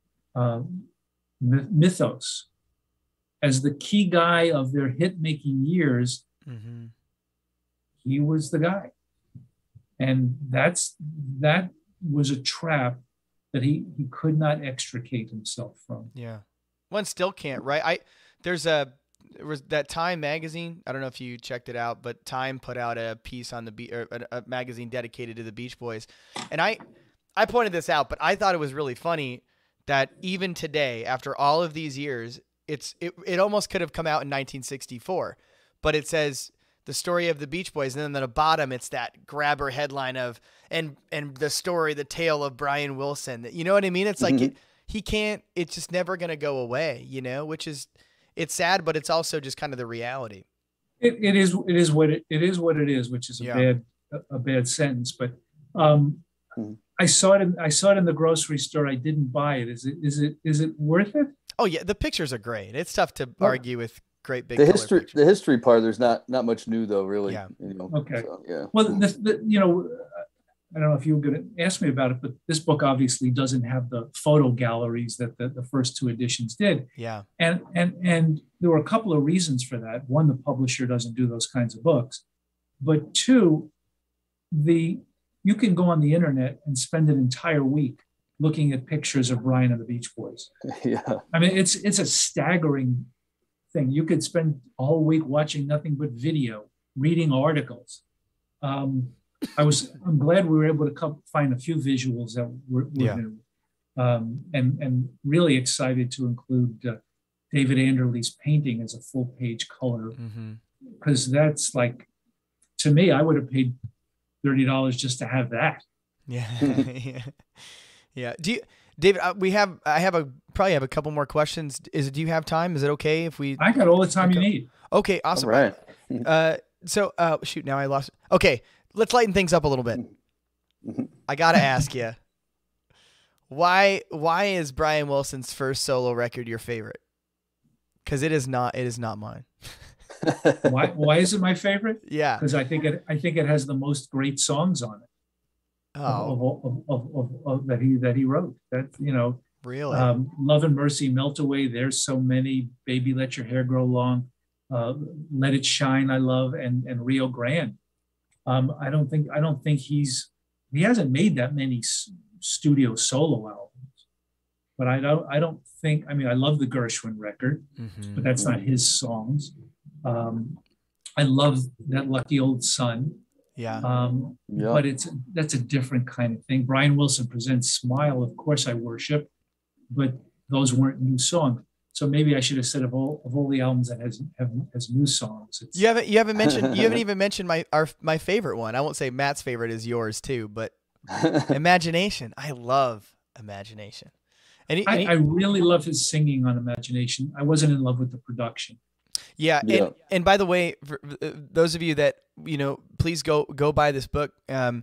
[SPEAKER 4] mythos. As the key guy of their hit-making years, he was the guy. And that was a trap that he could not extricate himself from.
[SPEAKER 2] Yeah. One still can't, right? There was that Time magazine. I don't know if you checked it out, but Time put out a piece on a magazine dedicated to the Beach Boys. And I pointed this out, but I thought it was really funny that even today, after all of these years, it almost could have come out in 1964, but it says the story of the Beach Boys, and then at the bottom it's that grabber headline of and the tale of Brian Wilson. You know what I mean? It's like it's just never gonna go away, which is, it's sad, but it's also just kind of the reality.
[SPEAKER 4] It is what it is, which is a bad sentence, but I saw it in the grocery store. I didn't buy it. Is it worth it?
[SPEAKER 2] Oh yeah, the pictures are great. It's tough to argue with great big
[SPEAKER 3] the history part. There's not much new though, really.
[SPEAKER 2] Yeah.
[SPEAKER 4] Okay.
[SPEAKER 3] So, yeah.
[SPEAKER 4] Well, I don't know if you were going to ask me about it, but this book obviously doesn't have the photo galleries that the first two editions did.
[SPEAKER 2] Yeah.
[SPEAKER 4] And there were a couple of reasons for that. One, the publisher doesn't do those kinds of books, but two, you can go on the internet and spend an entire week looking at pictures of Brian and the Beach Boys.
[SPEAKER 3] Yeah.
[SPEAKER 4] I mean, it's a staggering thing. You could spend all week watching nothing but video, reading articles. I'm glad we were able to find a few visuals that were new, and really excited to include David Anderley's painting as a full page color, because that's like, to me, I would have paid $30 just to have that.
[SPEAKER 2] Yeah. Yeah. David, I probably have a couple more questions. Do you have time? Is it okay if we?
[SPEAKER 4] I got all the time you need.
[SPEAKER 2] Okay, awesome.
[SPEAKER 3] All right.
[SPEAKER 2] So shoot, now I lost. Okay, let's lighten things up a little bit. I gotta ask you, why is Brian Wilson's first solo record your favorite? Because it is not mine.
[SPEAKER 4] Why is it my favorite?
[SPEAKER 2] Yeah,
[SPEAKER 4] because I think it has the most great songs on it.
[SPEAKER 2] Oh,
[SPEAKER 4] of that he wrote. That
[SPEAKER 2] really.
[SPEAKER 4] Love and Mercy, Melt Away. There's so many. Baby, Let Your Hair Grow Long. Let It Shine, I love, and Rio Grande. I don't think he hasn't made that many studio solo albums, but I don't think. I mean, I love the Gershwin record, but that's not his songs. I love That Lucky Old Son.
[SPEAKER 2] Yeah.
[SPEAKER 4] But that's a different kind of thing. Brian Wilson presents Smile, Of Course I Worship, but those weren't new songs. So maybe I should have said of all the albums that has new songs.
[SPEAKER 2] You haven't even mentioned my favorite one. I won't say Matt's favorite is yours too, but Imagination. I love Imagination.
[SPEAKER 4] I really love his singing on Imagination. I wasn't in love with the production.
[SPEAKER 2] Yeah. And by the way, for those of you that, please go buy this book.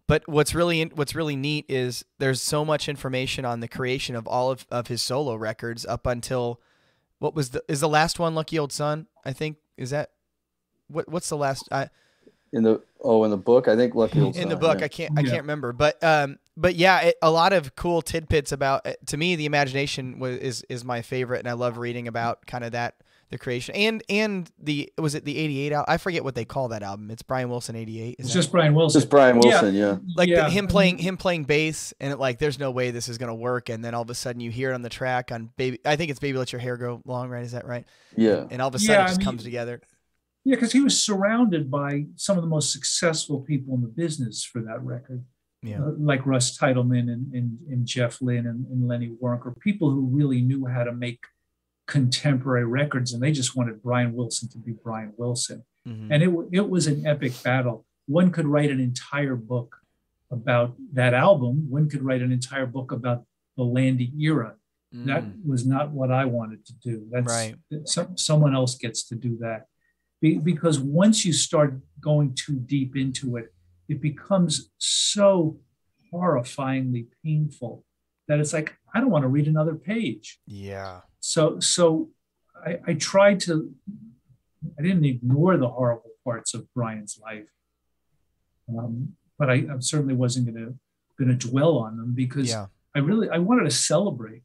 [SPEAKER 2] But what's really neat is there's so much information on the creation of all of his solo records up until is the last one Lucky Old Son, I think. Is that what's the last
[SPEAKER 3] in the book, I think Lucky Old Son.
[SPEAKER 2] In the book, yeah. I can't remember, but yeah, a lot of cool tidbits about, to me, the Imagination is my favorite, and I love reading about kind of the creation and was it the 88 album? I forget what they call that album. It's Brian Wilson 88.
[SPEAKER 4] It's just Brian Wilson.
[SPEAKER 3] Just Brian Wilson, yeah.
[SPEAKER 2] Like him playing bass, and there's no way this is gonna work, and then all of a sudden you hear it on the track on Baby. I think it's Baby Let Your Hair Grow Long, right? Is that right?
[SPEAKER 3] Yeah.
[SPEAKER 2] And all of a sudden it just comes together.
[SPEAKER 4] Yeah, because he was surrounded by some of the most successful people in the business for that record.
[SPEAKER 2] Yeah.
[SPEAKER 4] Like Russ Titleman and Jeff Lynne and Lenny Waronker, people who really knew how to make contemporary records, and they just wanted Brian Wilson to be Brian Wilson. Mm-hmm. And it was an epic battle. One could write an entire book about that album. One could write an entire book about the Landy era. Mm. That was not what I wanted to do. That's right. Someone else gets to do that. Because once you start going too deep into it, it becomes so horrifyingly painful that it's like, I don't want to read another page.
[SPEAKER 2] Yeah.
[SPEAKER 4] So I tried to, I didn't ignore the horrible parts of Brian's life, but I certainly wasn't going to dwell on them, because I wanted to celebrate,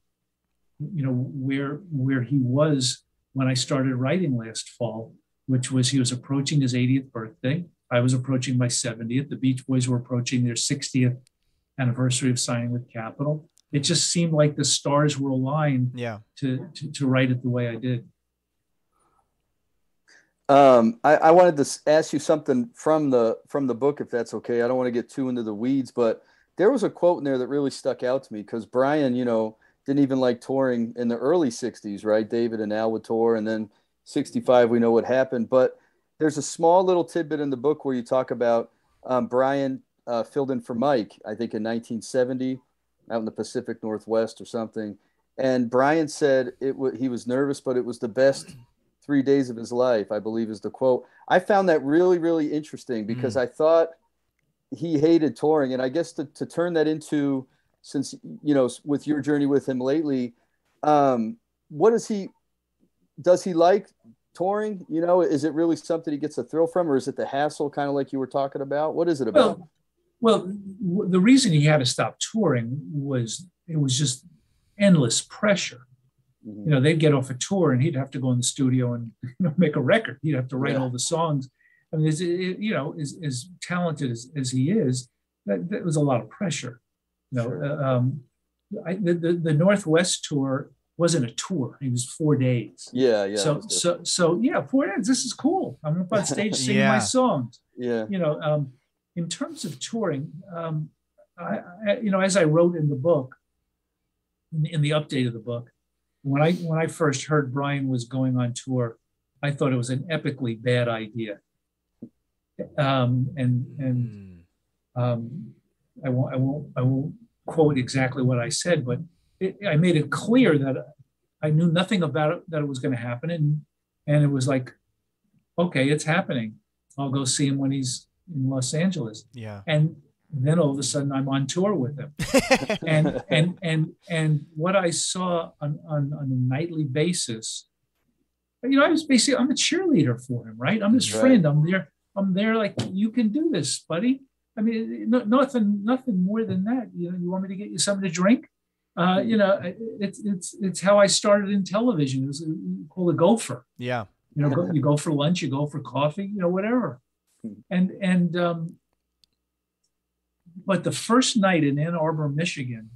[SPEAKER 4] where he was when I started writing last fall, which was he was approaching his 80th birthday. I was approaching my 70th. The Beach Boys were approaching their 60th anniversary of signing with Capitol. It just seemed like the stars were aligned to write it the way I did.
[SPEAKER 3] I wanted to ask you something from the book, if that's okay. I don't want to get too into the weeds, but there was a quote in there that really stuck out to me, because Brian, didn't even like touring in the early 60s, right? David and Al would tour, and then 65, we know what happened. But there's a small little tidbit in the book where you talk about Brian filled in for Mike, I think in 1970, out in the Pacific Northwest or something. And Brian said he was nervous, but it was the best 3 days of his life, I believe is the quote. I found that really, really interesting, because I thought he hated touring. And I guess to turn that into, since, with your journey with him lately, does he like touring? Is it really something he gets a thrill from, or is it the hassle, kind of like you were talking about? What is it about?
[SPEAKER 4] Well, the reason he had to stop touring was it was just endless pressure. Mm-hmm. They'd get off a tour and he'd have to go in the studio and make a record. He'd have to write all the songs. I mean, as talented as he is, that was a lot of pressure. The Northwest tour wasn't a tour. It was 4 days.
[SPEAKER 3] Yeah.
[SPEAKER 4] So 4 days. This is cool. I'm up on stage singing my songs.
[SPEAKER 3] Yeah.
[SPEAKER 4] In terms of touring, as I wrote in the book, in the update of the book, when I first heard Brian was going on tour, I thought it was an epically bad idea. I won't quote exactly what I said, but I made it clear that I knew nothing about it, that it was going to happen, and it was like, okay, it's happening. I'll go see him when he's in Los Angeles.
[SPEAKER 2] Yeah. And
[SPEAKER 4] then all of a sudden I'm on tour with him. and what I saw on a nightly basis, I'm a cheerleader for him, right? I'm his friend. I'm there like, you can do this, buddy. I mean, nothing more than that. You want me to get you something to drink? It's how I started in television. It was called a gopher.
[SPEAKER 2] Yeah.
[SPEAKER 4] You go for lunch, you go for coffee, whatever. But the first night in Ann Arbor, Michigan,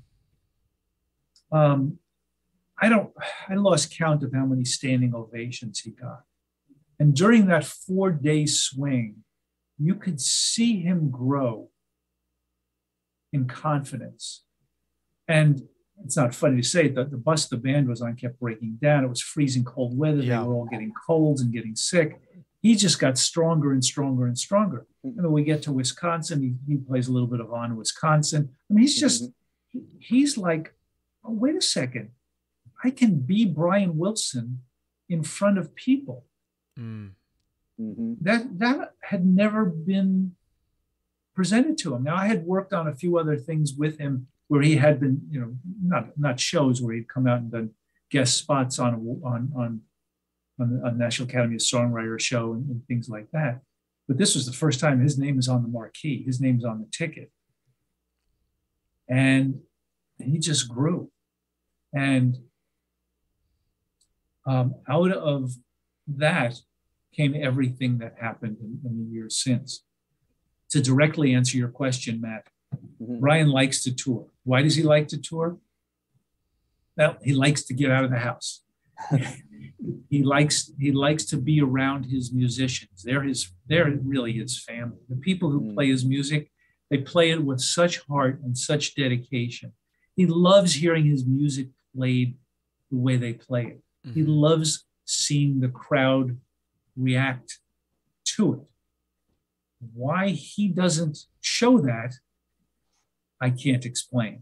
[SPEAKER 4] I lost count of how many standing ovations he got. And during that 4-day swing, you could see him grow in confidence. And it's not funny to say that the bus the band was on kept breaking down. It was freezing cold weather. Yeah. They were all getting colds and getting sick. He just got stronger and stronger and stronger. And then we get to Wisconsin. He plays a little bit of On Wisconsin. I mean, he's like, oh, wait a second. I can be Brian Wilson in front of people. Mm-hmm. That had never been presented to him. Now, I had worked on a few other things with him where he had been, not shows where he'd come out and done guest spots on the National Academy of Songwriters show and things like that. But this was the first time his name is on the marquee. His name's on the ticket. And he just grew. And out of that came everything that happened in the years since. To directly answer your question, Matt, Brian likes to tour. Why does he like to tour? Well, he likes to get out of the house. He likes to be around his musicians. They're really his family. The people who play his music, they play it with such heart and such dedication. He loves hearing his music played the way they play it. He loves seeing the crowd react to it. Why he doesn't show that, I can't explain.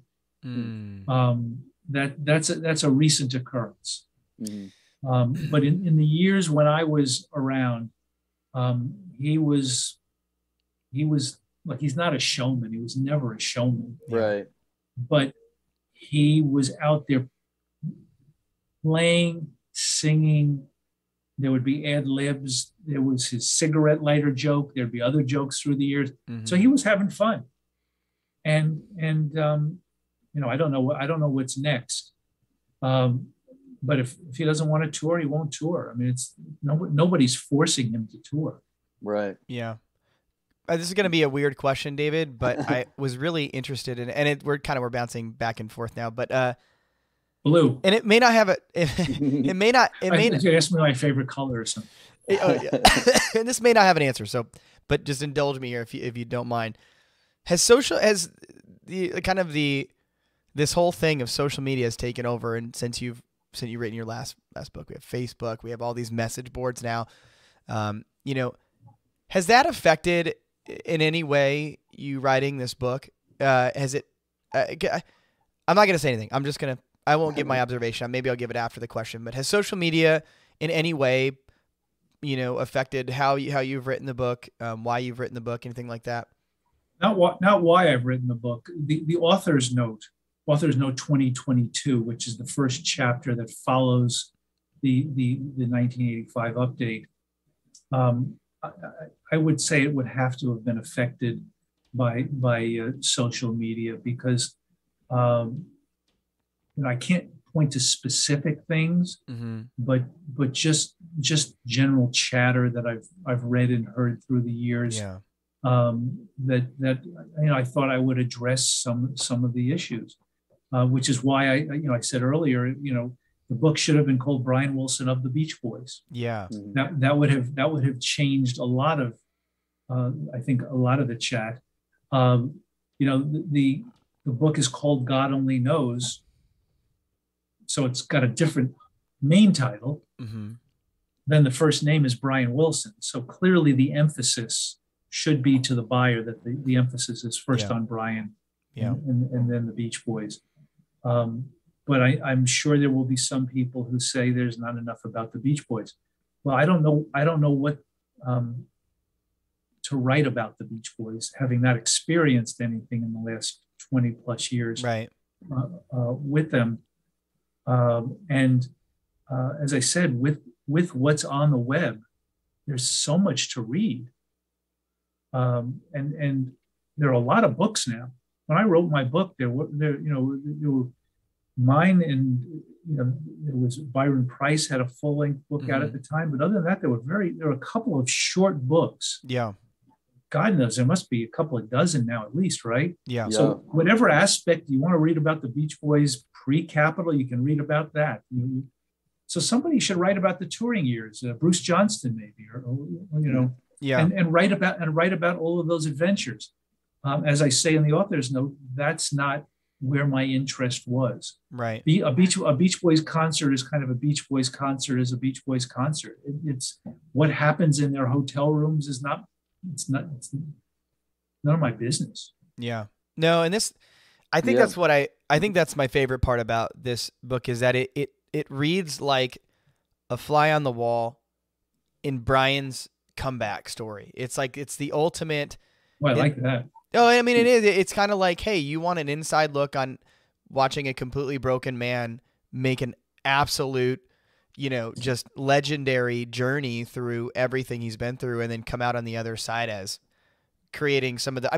[SPEAKER 4] That's a recent occurrence. But in the years when I was around, he was like, he's not a showman. He was never a showman.
[SPEAKER 3] Right.
[SPEAKER 4] But he was out there playing, singing. There would be ad libs. There was his cigarette lighter joke. There'd be other jokes through the years. So he was having fun. And I don't know what's next. But if he doesn't want to tour, he won't tour. I mean, it's nobody's forcing him to tour.
[SPEAKER 3] Right.
[SPEAKER 2] Yeah. This is going to be a weird question, David, but I was really interested in, and we're bouncing back and forth now, but
[SPEAKER 4] blue.
[SPEAKER 2] And it may not have it may not.
[SPEAKER 4] You asked me my favorite color or something.
[SPEAKER 2] And this may not have an answer. So, but just indulge me here if you don't mind. Has this whole thing of social media has taken over, and since you've written your last book, we have Facebook, we have all these message boards now. Has that affected in any way you writing this book? Has it? I'm not going to say anything. I won't give my observation. Maybe I'll give it after the question. But has social media in any way, affected how you've written the book, why you've written the book, anything like that?
[SPEAKER 4] Not why I've written the book. The author's note 2022, which is the first chapter that follows the 1985 update. I would say it would have to have been affected by social media because I can't point to specific things, but just general chatter that I've read and heard through the years.
[SPEAKER 2] Yeah.
[SPEAKER 4] That I thought I would address some of the issues, which is why I said earlier, the book should have been called Brian Wilson of the Beach Boys.
[SPEAKER 2] Yeah.
[SPEAKER 4] That would have changed a lot of I think a lot of the chat. The book is called God Only Knows, so it's got a different main title. Then the first name is Brian Wilson, so clearly the emphasis should be to the buyer that the emphasis is first on Brian, and then the Beach Boys. But I'm sure there will be some people who say there's not enough about the Beach Boys. Well, I don't know what to write about the Beach Boys, having not experienced anything in the last 20 plus years with them. And as I said, with what's on the web, there's so much to read. And there are a lot of books now. When I wrote my book, there were mine, and there was Byron Price had a full-length book out at the time. But other than that, there were a couple of short books.
[SPEAKER 2] Yeah.
[SPEAKER 4] God knows there must be a couple of dozen now at least, right?
[SPEAKER 2] Yeah.
[SPEAKER 4] So whatever aspect you want to read about the Beach Boys pre-Capitol, you can read about that. So somebody should write about the touring years, Bruce Johnston maybe, or and write about all of those adventures. As I say in the author's note, that's not where my interest was.
[SPEAKER 2] Right.
[SPEAKER 4] A Beach Boys concert is kind of a Beach Boys concert is a Beach Boys concert. It's what happens in their hotel rooms is not. It's none of my business.
[SPEAKER 2] Yeah. No, and I think that's my favorite part about this book is that it reads like a fly on the wall in Brian's comeback story. It's like it's the ultimate.
[SPEAKER 4] Well, I like that.
[SPEAKER 2] Oh, I mean, it is. It's kind of like, hey, you want an inside look on watching a completely broken man make an absolute, just legendary journey through everything he's been through, and then come out on the other side as creating some of the.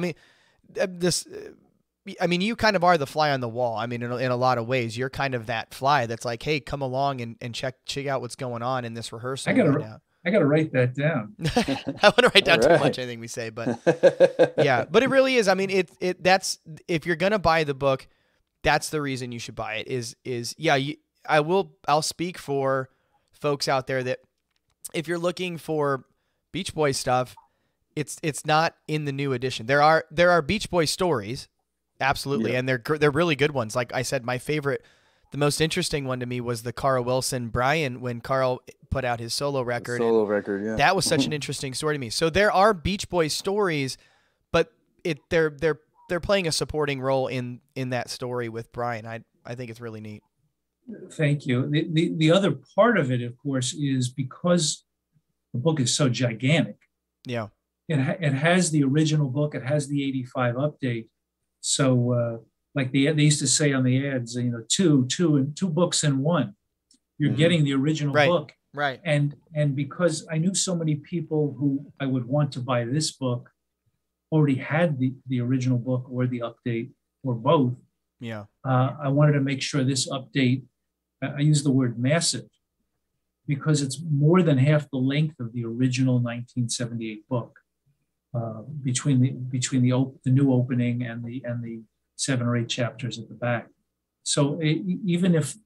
[SPEAKER 2] You kind of are the fly on the wall. I mean, in a lot of ways, you're kind of that fly that's like, hey, come along and check out what's going on in this rehearsal.
[SPEAKER 4] I got to write that down.
[SPEAKER 2] I want to write down too much, anything we say, but yeah, but it really is. I mean, that's, if you're going to buy the book, that's the reason you should buy it I'll speak for folks out there that if you're looking for Beach Boys stuff, it's not in the new edition. There are Beach Boys stories. Absolutely. Yeah. And they're really good ones. Like I said, my favorite, the most interesting one to me was the Carl Wilson Brian, when Carl put out his solo record.
[SPEAKER 3] Yeah.
[SPEAKER 2] That was such an interesting story to me. So there are Beach Boys stories, but they're playing a supporting role in that story with Brian. I think it's really neat.
[SPEAKER 4] Thank you. The other part of it, of course, is because the book is so gigantic.
[SPEAKER 2] Yeah.
[SPEAKER 4] It has the original book. It has the 85 update. So like they used to say on the ads, two books in one. You're getting the original book.
[SPEAKER 2] Right.
[SPEAKER 4] And because I knew so many people who I would want to buy this book already had the original book or the update or both.
[SPEAKER 2] Yeah.
[SPEAKER 4] I wanted to make sure this update, I use the word massive, because it's more than half the length of the original 1978 book. Between the new opening and the 7 or 8 chapters at the back. So even if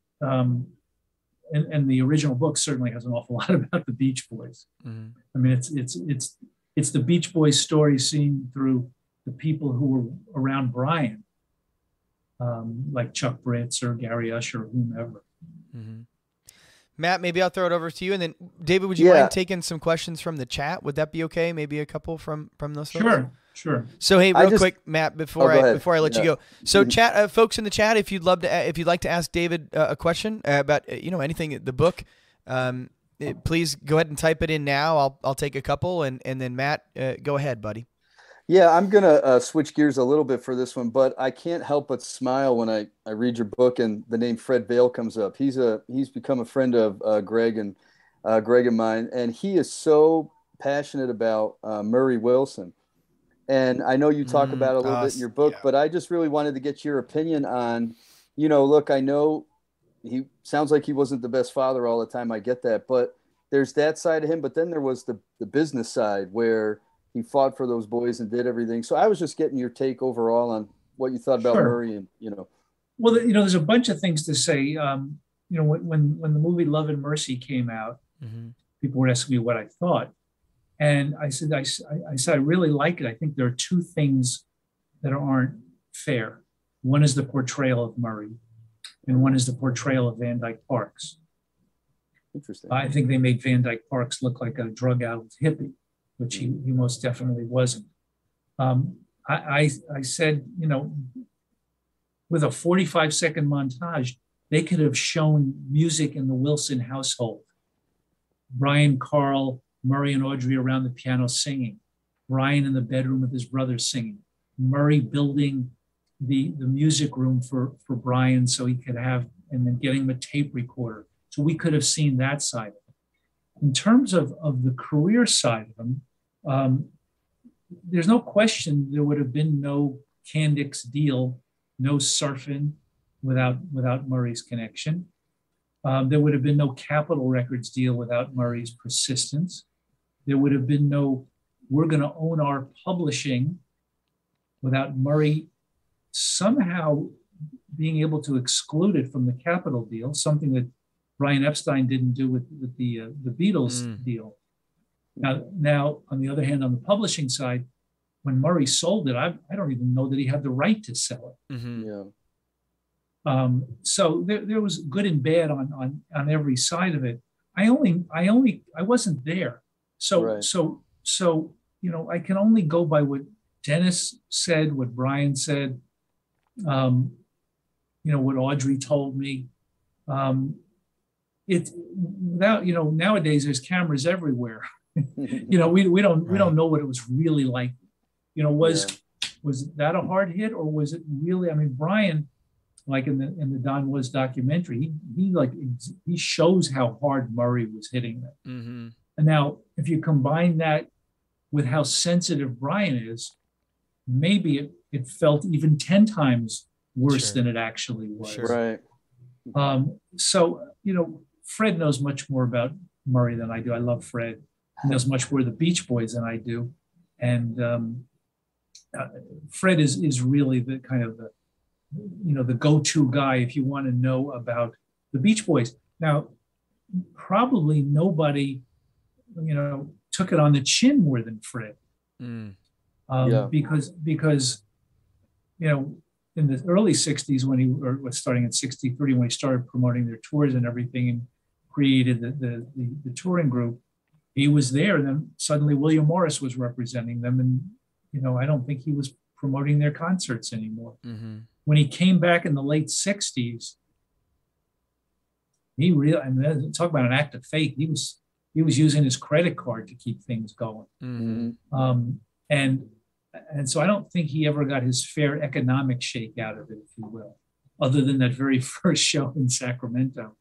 [SPEAKER 4] and the original book certainly has an awful lot about the Beach Boys. Mm-hmm. I mean, it's the Beach Boys story seen through the people who were around Brian, like Chuck Britz or Gary Usher or whomever.
[SPEAKER 2] Mm-hmm. Matt, maybe I'll throw it over to you, and then David, would you mind taking some questions from the chat? Would that be okay? Maybe a couple from those folks?
[SPEAKER 4] Sure.
[SPEAKER 2] So hey, real quick, Matt, before I let you go. So chat, folks in the chat, if you'd like to ask David a question about anything the book, please go ahead and type it in now. I'll take a couple, and then Matt, go ahead, buddy.
[SPEAKER 3] Yeah, I'm going to switch gears a little bit for this one, but I can't help but smile when I read your book and the name Fred Vale comes up. He's become a friend of Greg and mine, and he is so passionate about Murray Wilson. And I know you talk about it a little bit in your book, but I just really wanted to get your opinion on, look, I know he sounds like he wasn't the best father all the time. I get that, but there's that side of him. But then there was the business side where he fought for those boys and did everything. So I was just getting your take overall on what you thought about Murray and,
[SPEAKER 4] Well, there's a bunch of things to say. When the movie Love and Mercy came out, mm-hmm. people were asking me what I thought. And I said, I really like it. I think there are two things that aren't fair. One is the portrayal of Murray, and one is the portrayal of Van Dyke Parks.
[SPEAKER 3] Interesting.
[SPEAKER 4] I think they made Van Dyke Parks look like a drug-addled hippie, which he most definitely wasn't. I said, with a 45-second montage, they could have shown music in the Wilson household. Brian, Carl, Murray, and Audrey around the piano singing. Brian in the bedroom with his brother singing. Murray building the music room for Brian so he could have, and then getting him a tape recorder. So we could have seen that side of it. In terms of the career side of him, there's no question there would have been no Candix deal, no surfing without Murray's connection. There would have been no Capitol Records deal without Murray's persistence. There would have been no, we're going to own our publishing without Murray somehow being able to exclude it from the Capitol deal, something that Brian Epstein didn't do with the Beatles deal. Now, on the other hand, on the publishing side, when Murray sold it, I don't even know that he had the right to sell it.
[SPEAKER 3] Mm-hmm.
[SPEAKER 4] Yeah. So there was good and bad on every side of it. I wasn't there. So I can only go by what Dennis said, what Brian said, what Audrey told me. Nowadays there's cameras everywhere. We don't know what it was really like. was that a hard hit, or was it really? I mean, Brian, like in the Don Was documentary, he shows how hard Murray was hitting them.
[SPEAKER 2] Mm-hmm.
[SPEAKER 4] And now, if you combine that with how sensitive Brian is, maybe it felt even 10 times worse
[SPEAKER 2] Sure.
[SPEAKER 4] than it actually was.
[SPEAKER 2] Sure.
[SPEAKER 3] Right.
[SPEAKER 4] So, Fred knows much more about Murray than I do. I love Fred. He knows much more of the Beach Boys than I do. And Fred is really the kind of the go-to guy if you want to know about the Beach Boys. Now, probably nobody, took it on the chin more than Fred.
[SPEAKER 2] Mm.
[SPEAKER 4] Because in the early 60s when he was starting in 63, when he started promoting their tours and everything and created the touring group, he was there. And then suddenly William Morris was representing them. And, I don't think he was promoting their concerts anymore.
[SPEAKER 2] Mm-hmm.
[SPEAKER 4] When he came back in the late 60s, he really, talk about an act of faith. He was using his credit card to keep things going.
[SPEAKER 2] Mm-hmm.
[SPEAKER 4] And so I don't think he ever got his fair economic shake out of it, if you will, other than that very first show in Sacramento.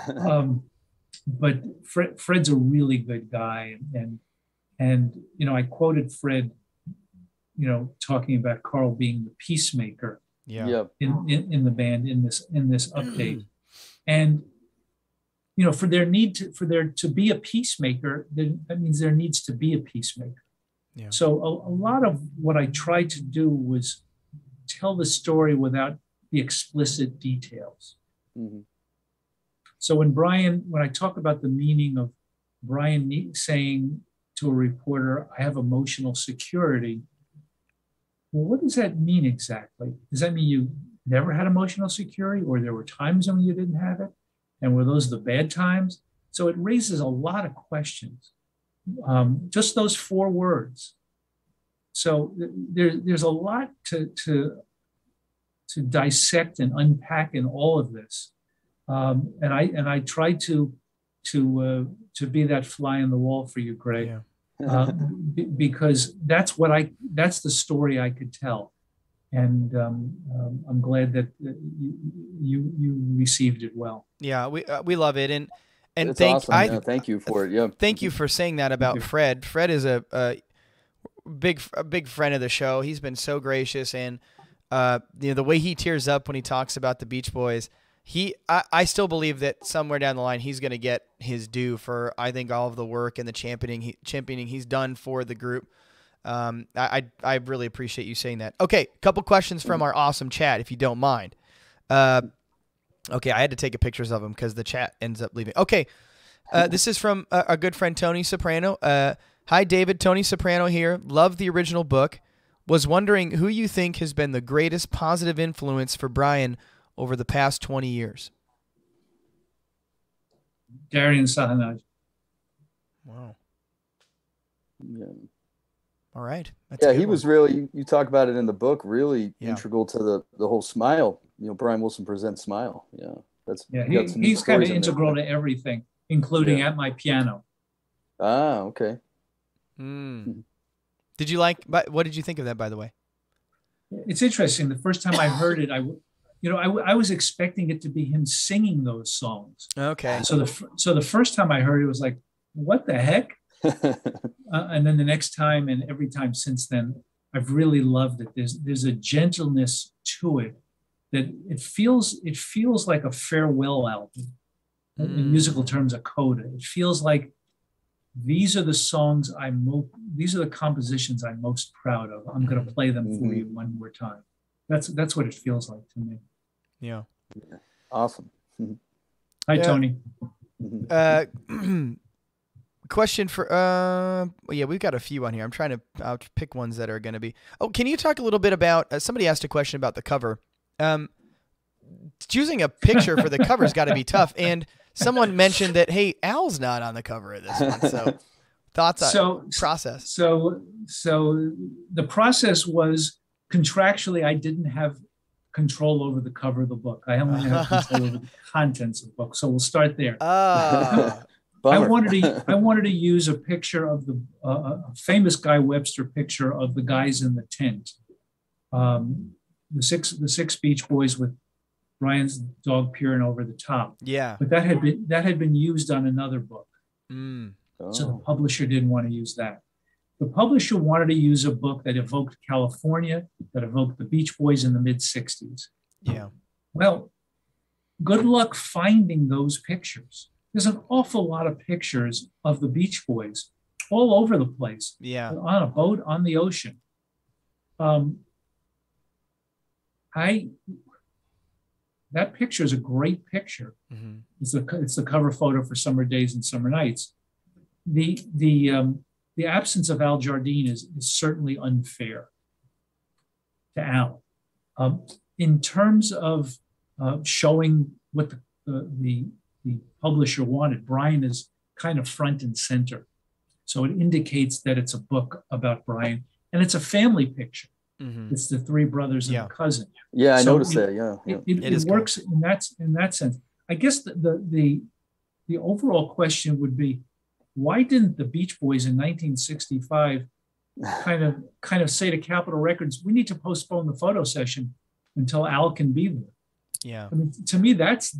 [SPEAKER 4] But Fred's a really good guy. And I quoted Fred, talking about Carl being the peacemaker in the band in this update. And, for there to be a peacemaker, that means there needs to be a peacemaker.
[SPEAKER 2] Yeah.
[SPEAKER 4] So a lot of what I tried to do was tell the story without the explicit details.
[SPEAKER 3] Mm-hmm.
[SPEAKER 4] So when I talk about the meaning of Brian saying to a reporter, I have emotional security, well, what does that mean exactly? Does that mean you never had emotional security, or there were times when you didn't have it? And were those the bad times? So it raises a lot of questions. Just those 4 words. So there's a lot to dissect and unpack in all of this. And I try to be that fly on the wall for you, Greg, because that's the story I could tell. And I'm glad that you received it well.
[SPEAKER 2] Yeah, we love it, and
[SPEAKER 3] awesome. Thank you for it. Yeah,
[SPEAKER 2] thank you for saying that about Fred. Fred is a big friend of the show. He's been so gracious, and the way he tears up when he talks about the Beach Boys. I still believe that somewhere down the line he's going to get his due for, I think, all of the work and the championing he's done for the group. I really appreciate you saying that. Okay, couple questions from our awesome chat, if you don't mind. Okay, I had to take pictures of them because the chat ends up leaving. Okay, this is from our good friend Tony Soprano. Hi, David. Tony Soprano here. Love the original book. Was wondering who you think has been the greatest positive influence for Brian over the past 20 years.
[SPEAKER 4] Darian Sahanaj.
[SPEAKER 2] Wow.
[SPEAKER 3] Yeah.
[SPEAKER 2] All right.
[SPEAKER 3] He was really, you talk about it in the book, really integral to the whole Smile. Brian Wilson Presents Smile. Yeah.
[SPEAKER 4] He's kind of integral to everything, including At My Piano.
[SPEAKER 3] Ah, okay.
[SPEAKER 2] Did you what did you think of that, by the way?
[SPEAKER 4] It's interesting. The first time I heard it, I was expecting it to be him singing those songs.
[SPEAKER 2] Okay.
[SPEAKER 4] So the first time I heard it, was like, what the heck? And then the next time and every time since then, I've really loved it. There's a gentleness to it that it feels like a farewell album. In musical terms, a coda. It feels like these are the songs these are the compositions I'm most proud of. I'm going to play them for you one more time. That's what it feels like to me.
[SPEAKER 2] Yeah.
[SPEAKER 3] Awesome.
[SPEAKER 4] Hi, Tony.
[SPEAKER 2] Question for we've got a few on here. I'll pick ones that are going to be. Oh, can you talk a little bit about? Somebody asked a question about the cover. Choosing a picture for the cover's got to be tough. And someone mentioned that, hey, Al's not on the cover of this one. So thoughts on process.
[SPEAKER 4] So the process was contractually, I didn't have control over the cover of the book. I only have control over the contents of the book. So we'll start there. I wanted to use a picture of a famous Guy Webster picture of the guys in the tent. The six Beach Boys with Brian's dog peering over the top.
[SPEAKER 2] Yeah.
[SPEAKER 4] But that had been used on another book.
[SPEAKER 2] Mm.
[SPEAKER 4] So the publisher didn't want to use that. The publisher wanted to use a book that evoked California, that evoked the Beach Boys in the mid-'60s.
[SPEAKER 2] Yeah.
[SPEAKER 4] Well, good luck finding those pictures. There's an awful lot of pictures of the Beach Boys all over the place.
[SPEAKER 2] Yeah.
[SPEAKER 4] On a boat on the ocean. That picture is a great picture.
[SPEAKER 2] Mm-hmm.
[SPEAKER 4] It's the cover photo for Summer Days and Summer Nights. The absence of Al Jardine is certainly unfair to Al. In terms of showing what the publisher wanted, Brian is kind of front and center. So it indicates that it's a book about Brian, and it's a family picture.
[SPEAKER 2] Mm-hmm.
[SPEAKER 4] It's the three brothers and the cousin.
[SPEAKER 5] Yeah, I noticed
[SPEAKER 4] it,
[SPEAKER 5] that. Yeah,
[SPEAKER 4] it works cool. in that sense. I guess the overall question would be, why didn't the Beach Boys in 1965 kind of say to Capitol Records, we need to postpone the photo session until Al can be there?
[SPEAKER 2] Yeah.
[SPEAKER 4] I mean, to me, that's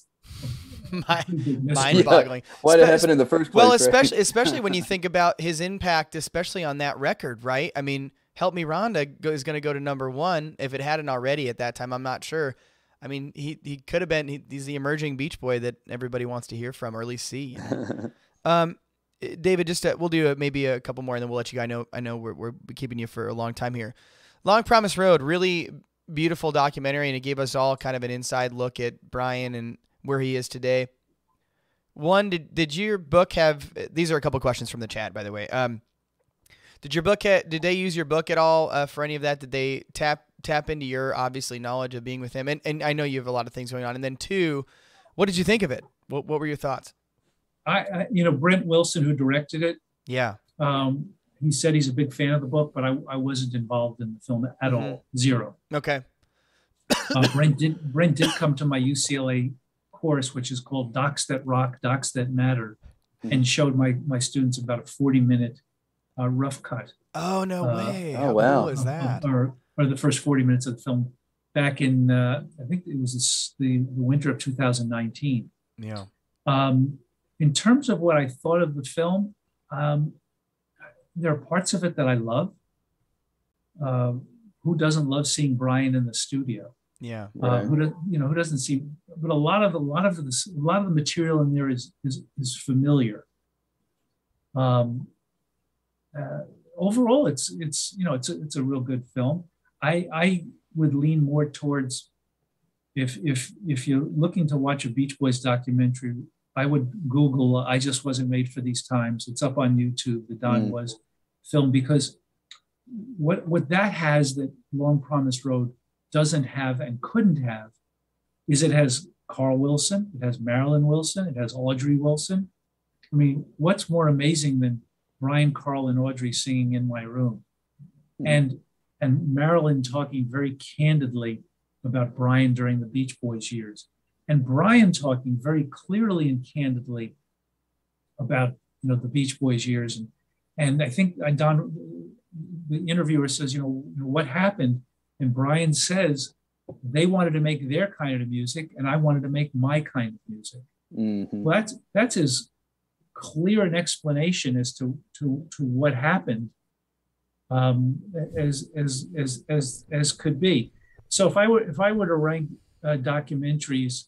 [SPEAKER 2] mind-boggling.
[SPEAKER 5] Yeah. Why did it happen in the first place?
[SPEAKER 2] Well, especially when you think about his impact, especially on that record, right? I mean, Help Me Rhonda is going to go to #1 if it hadn't already at that time. I'm not sure. I mean, he could have been. He's the emerging Beach Boy that everybody wants to hear from or at least see. You know? David, just we'll do maybe a couple more and then we'll let you guys know. I know we're keeping you for a long time here. Long Promised Road, really beautiful documentary, and it gave us all kind of an inside look at Brian and where he is today. One, did your book have? These are a couple questions from the chat, by the way. Did they use your book at all for any of that? Did they tap into your obviously knowledge of being with him? And I know you have a lot of things going on. And then two, what did you think of it? What were your thoughts?
[SPEAKER 4] Brent Wilson, who directed it.
[SPEAKER 2] Yeah.
[SPEAKER 4] He said he's a big fan of the book, but I wasn't involved in the film at all. Zero.
[SPEAKER 2] Okay.
[SPEAKER 4] Brent did come to my UCLA course, which is called Docs That Rock, Docs That Matter, and showed my students about a 40-minute rough cut.
[SPEAKER 2] Oh, no way.
[SPEAKER 5] Oh, wow.
[SPEAKER 2] Cool is that?
[SPEAKER 4] Or the first 40 minutes of the film back in, I think it was the winter of 2019.
[SPEAKER 2] Yeah.
[SPEAKER 4] In terms of what I thought of the film, there are parts of it that I love. Who doesn't love seeing Brian in the studio?
[SPEAKER 2] Yeah.
[SPEAKER 4] Who doesn't see? But a lot of the material in there is familiar. Overall, it's a real good film. I would lean more towards if you're looking to watch a Beach Boys documentary, I would Google I Just Wasn't Made for These Times. It's up on YouTube, the Don Was film, because what that has that Long Promised Road doesn't have and couldn't have is it has Carl Wilson, it has Marilyn Wilson, it has Audrey Wilson. I mean, what's more amazing than Brian, Carl, and Audrey singing In My Room? And Marilyn talking very candidly about Brian during the Beach Boys years, and Brian talking very clearly and candidly about the Beach Boys years. And I think Don, the interviewer says, what happened? And Brian says, they wanted to make their kind of music, and I wanted to make my kind of music.
[SPEAKER 5] Mm-hmm.
[SPEAKER 4] Well, that's as clear an explanation as to what happened as could be. So if I were to rank documentaries,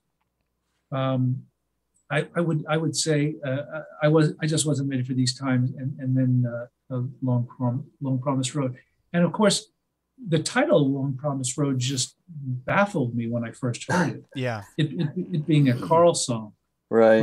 [SPEAKER 4] I would say I Just Wasn't Made for These Times, and then Long Promised Road. And of course, the title Long Promised Road just baffled me when I first heard it.
[SPEAKER 2] Yeah.
[SPEAKER 4] It being a Carl song.
[SPEAKER 5] Right.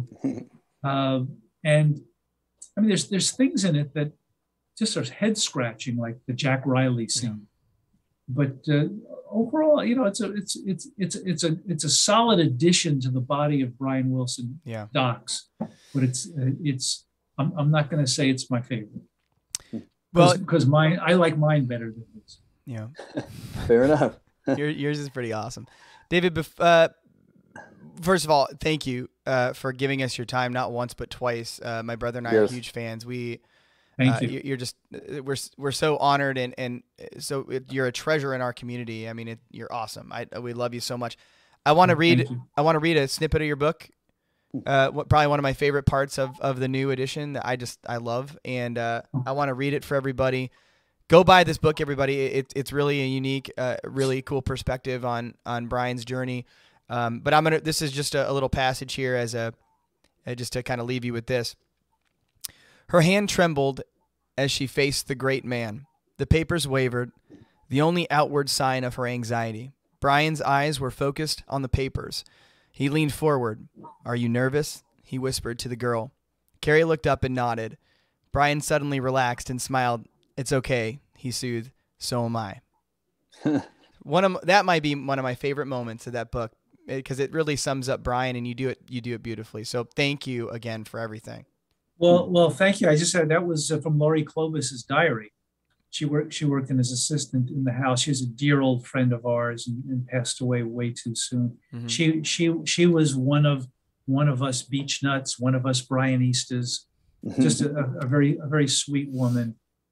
[SPEAKER 4] And I mean, there's things in it that just are head scratching, like the Jack Riley scene. But overall, it's a solid addition to the body of Brian Wilson docs. But I'm not going to say it's my favorite. Well, because I like mine better than his.
[SPEAKER 2] Yeah.
[SPEAKER 5] Fair enough.
[SPEAKER 2] Yours is pretty awesome, David. First of all, thank you for giving us your time, not once but twice. My brother and I are huge fans. We
[SPEAKER 4] Thank you.
[SPEAKER 2] You're just we're so honored and so you're a treasure in our community. I mean, you're awesome. We love you so much. I want to read a snippet of your book. Probably one of my favorite parts of the new edition that I love, and I want to read it for everybody. Go buy this book, everybody. It's really a unique, really cool perspective on Brian's journey. But this is just a little passage here just to kind of leave you with this. Her hand trembled as she faced the great man. The papers wavered, the only outward sign of her anxiety. Brian's eyes were focused on the papers. He leaned forward. "Are you nervous?" he whispered to the girl. Carrie looked up and nodded. Brian suddenly relaxed and smiled. "It's okay," he soothed. "So am I." That might be one of my favorite moments of that book because it really sums up Brian, and you do it beautifully. So thank you again for everything.
[SPEAKER 4] Well, thank you. I just said that was from Laurie Clovis's diary. She worked in as assistant in the house. She's a dear old friend of ours and passed away way too soon. Mm-hmm. She was one of us Beach Nuts, one of us Brian Eastas, just a very sweet woman.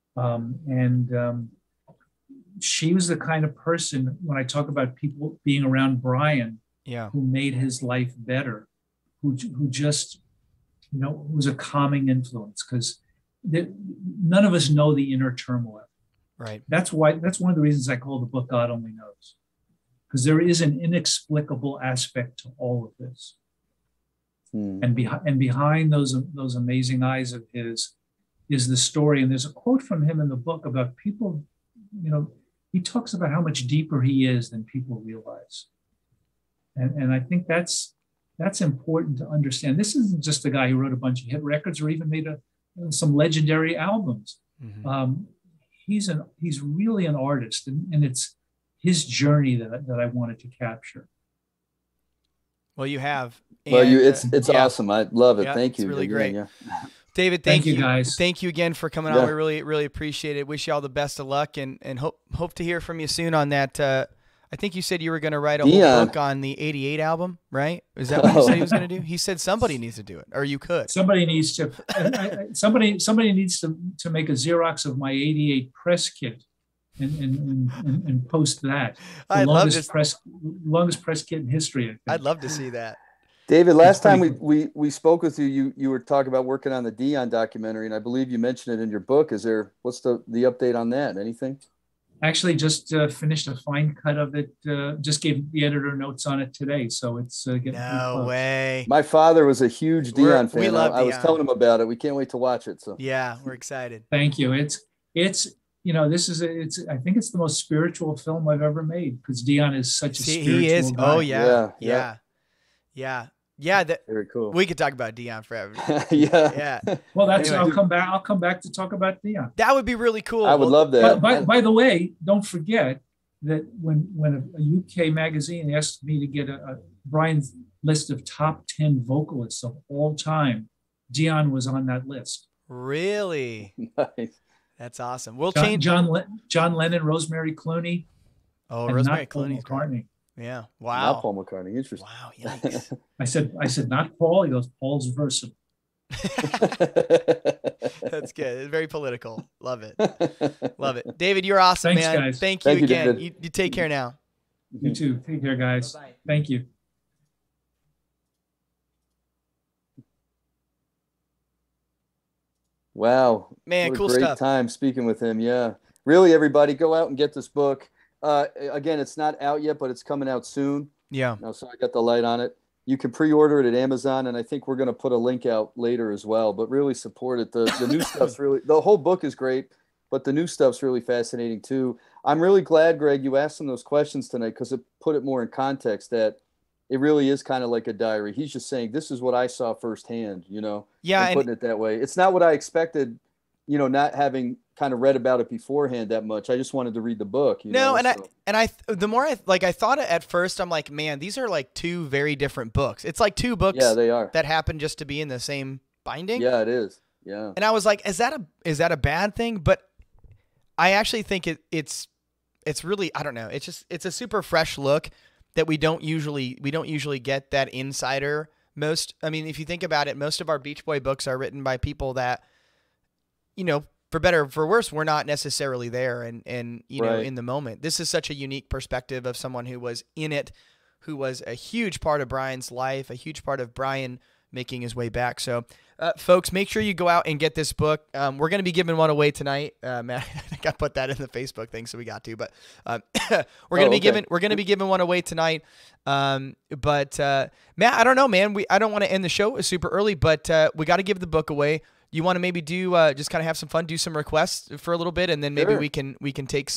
[SPEAKER 4] She was the kind of person, when I talk about people being around Brian, who made his life better, who just, was a calming influence, because none of us know the inner turmoil.
[SPEAKER 2] Right.
[SPEAKER 4] That's one of the reasons I call the book God Only Knows, because there is an inexplicable aspect to all of this. And behind those amazing eyes of his is the story. And there's a quote from him in the book about people, he talks about how much deeper he is than people realize. And I think that's important to understand. This isn't just a guy who wrote a bunch of hit records or even made some legendary albums. Mm-hmm. He's really an artist, and it's his journey that I wanted to capture.
[SPEAKER 2] Well, you have.
[SPEAKER 3] Well, it's awesome. I love it.
[SPEAKER 2] Yeah,
[SPEAKER 3] Thank you.
[SPEAKER 2] It's really
[SPEAKER 3] again,
[SPEAKER 2] great. Yeah. David, thank you
[SPEAKER 4] guys.
[SPEAKER 2] Thank you again for coming on. We really, really appreciate it. Wish you all the best of luck, and hope to hear from you soon on that. I think you said you were going to write a whole book on the '88 album, right? Is that what you said he was going to do? He said somebody needs to do it, or you could.
[SPEAKER 4] Somebody needs to. Somebody needs to make a Xerox of my '88 press kit, and post that. Longest press kit in history. I think.
[SPEAKER 2] I'd love to see that.
[SPEAKER 3] David, last time we spoke with you were talking about working on the Dion documentary, and I believe you mentioned it in your book. What's the update on that? Anything?
[SPEAKER 4] Actually, just finished a fine cut of it. Just gave the editor notes on it today, so it's getting
[SPEAKER 2] no way.
[SPEAKER 3] My father was a huge Dion fan.
[SPEAKER 2] We love
[SPEAKER 3] I was telling him about it. We can't wait to watch it. So
[SPEAKER 2] yeah, we're excited.
[SPEAKER 4] Thank you. It's I think it's the most spiritual film I've ever made, because Dion is such a spiritual guy.
[SPEAKER 2] Oh yeah.
[SPEAKER 3] Very cool.
[SPEAKER 2] We could talk about Dion forever.
[SPEAKER 3] Yeah.
[SPEAKER 4] Well, I'll come back to talk about Dion.
[SPEAKER 2] That would be really cool.
[SPEAKER 3] I would love that.
[SPEAKER 4] By the way, don't forget that when a UK magazine asked me to get a Brian's list of top 10 vocalists of all time, Dion was on that list.
[SPEAKER 2] Really?
[SPEAKER 3] Nice.
[SPEAKER 2] That's awesome. We'll
[SPEAKER 4] John,
[SPEAKER 2] change.
[SPEAKER 4] John Lennon, Rosemary Clooney.
[SPEAKER 2] Oh, Rosemary
[SPEAKER 4] Paul
[SPEAKER 2] Clooney.
[SPEAKER 4] McCartney.
[SPEAKER 2] Yeah. Wow.
[SPEAKER 3] Not Paul McCartney. Interesting.
[SPEAKER 2] Wow. Yikes.
[SPEAKER 4] I said not Paul. He goes, Paul's versatile.
[SPEAKER 2] That's good. It's very political. Love it. Love it. David, you're awesome,
[SPEAKER 4] Thanks,
[SPEAKER 2] man.
[SPEAKER 4] guys.
[SPEAKER 2] Thank you again.
[SPEAKER 3] David.
[SPEAKER 2] You take care now.
[SPEAKER 4] You too. Take care, guys.
[SPEAKER 2] Bye-bye.
[SPEAKER 4] Thank you.
[SPEAKER 3] Wow.
[SPEAKER 2] Man,
[SPEAKER 3] what
[SPEAKER 2] cool
[SPEAKER 3] a great
[SPEAKER 2] stuff.
[SPEAKER 3] time speaking with him. Yeah. Really, everybody, go out and get this book. Again, it's not out yet, but it's coming out soon.
[SPEAKER 2] Yeah.
[SPEAKER 3] No, so I got the light on it. You can pre-order it at Amazon, and I think we're going to put a link out later as well. But really support it. The new stuff's the whole book is great, but the new stuff's really fascinating too. I'm really glad, Greg, you asked him those questions tonight, because it put it more in context that it really is kind of like a diary. He's just saying, this is what I saw firsthand,
[SPEAKER 2] Yeah.
[SPEAKER 3] and putting it that way. It's not what I expected, not having kind of read about it beforehand that much. I just wanted to read the book.
[SPEAKER 2] The more I thought at first, I'm like, man, these are like two very different books. It's like two books
[SPEAKER 3] they are.
[SPEAKER 2] that happen just to be in the same binding.
[SPEAKER 3] Yeah, it is. Yeah.
[SPEAKER 2] And I was like, is that a bad thing? But I actually think it's really, I don't know. It's a super fresh look that we don't usually get that insider. If you think about it, most of our Beach Boy books are written by people that, for better or for worse, we're not necessarily there and you know,
[SPEAKER 5] Right.
[SPEAKER 2] in the moment. This is such a unique perspective of someone who was in it, who was a huge part of Brian's life, a huge part of Brian making his way back. So, folks, make sure you go out and get this book. We're going to be giving one away tonight. Matt, I think I put that in the Facebook thing, so we got to. But we're going to be giving one away tonight. But Matt, I don't know, man. I don't want to end the show super early, but we got to give the book away. You want to maybe do just kind of have some fun, do some requests for a little bit, and then maybe
[SPEAKER 5] Sure.
[SPEAKER 2] we can take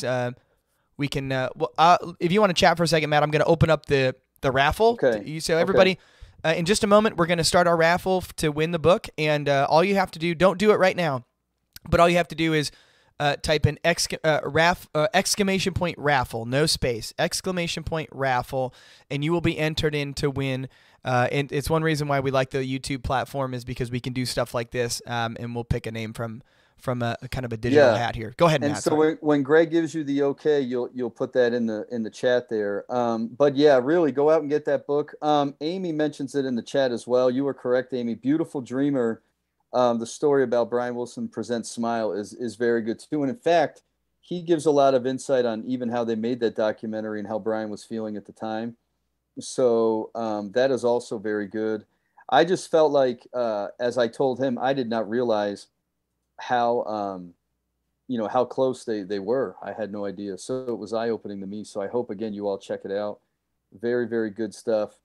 [SPEAKER 2] if you want to chat for a second, Matt, I'm going to open up the raffle.
[SPEAKER 5] Okay.
[SPEAKER 2] So everybody, in just a moment, we're going to start our raffle to win the book, and all you have to do, don't do it right now, but all you have to do is type in exclamation point raffle, no space, exclamation point raffle, and you will be entered in to win. And it's one reason why we like the YouTube platform is because we can do stuff like this, and we'll pick a name from a kind of a digital hat here. Go ahead,
[SPEAKER 5] And
[SPEAKER 2] Matt.
[SPEAKER 5] so when Greg gives you the okay, you'll put that in the chat there. But yeah, really go out and get that book. Amy mentions it in the chat as well. You were correct, Amy. Beautiful Dreamer. The story about Brian Wilson Presents Smile is very good too. And in fact, he gives a lot of insight on even how they made that documentary and how Brian was feeling at the time. So that is also very good. I just felt like, as I told him, I did not realize how, how close they were. I had no idea. So it was eye-opening to me. So I hope, again, you all check it out. Very, very good stuff.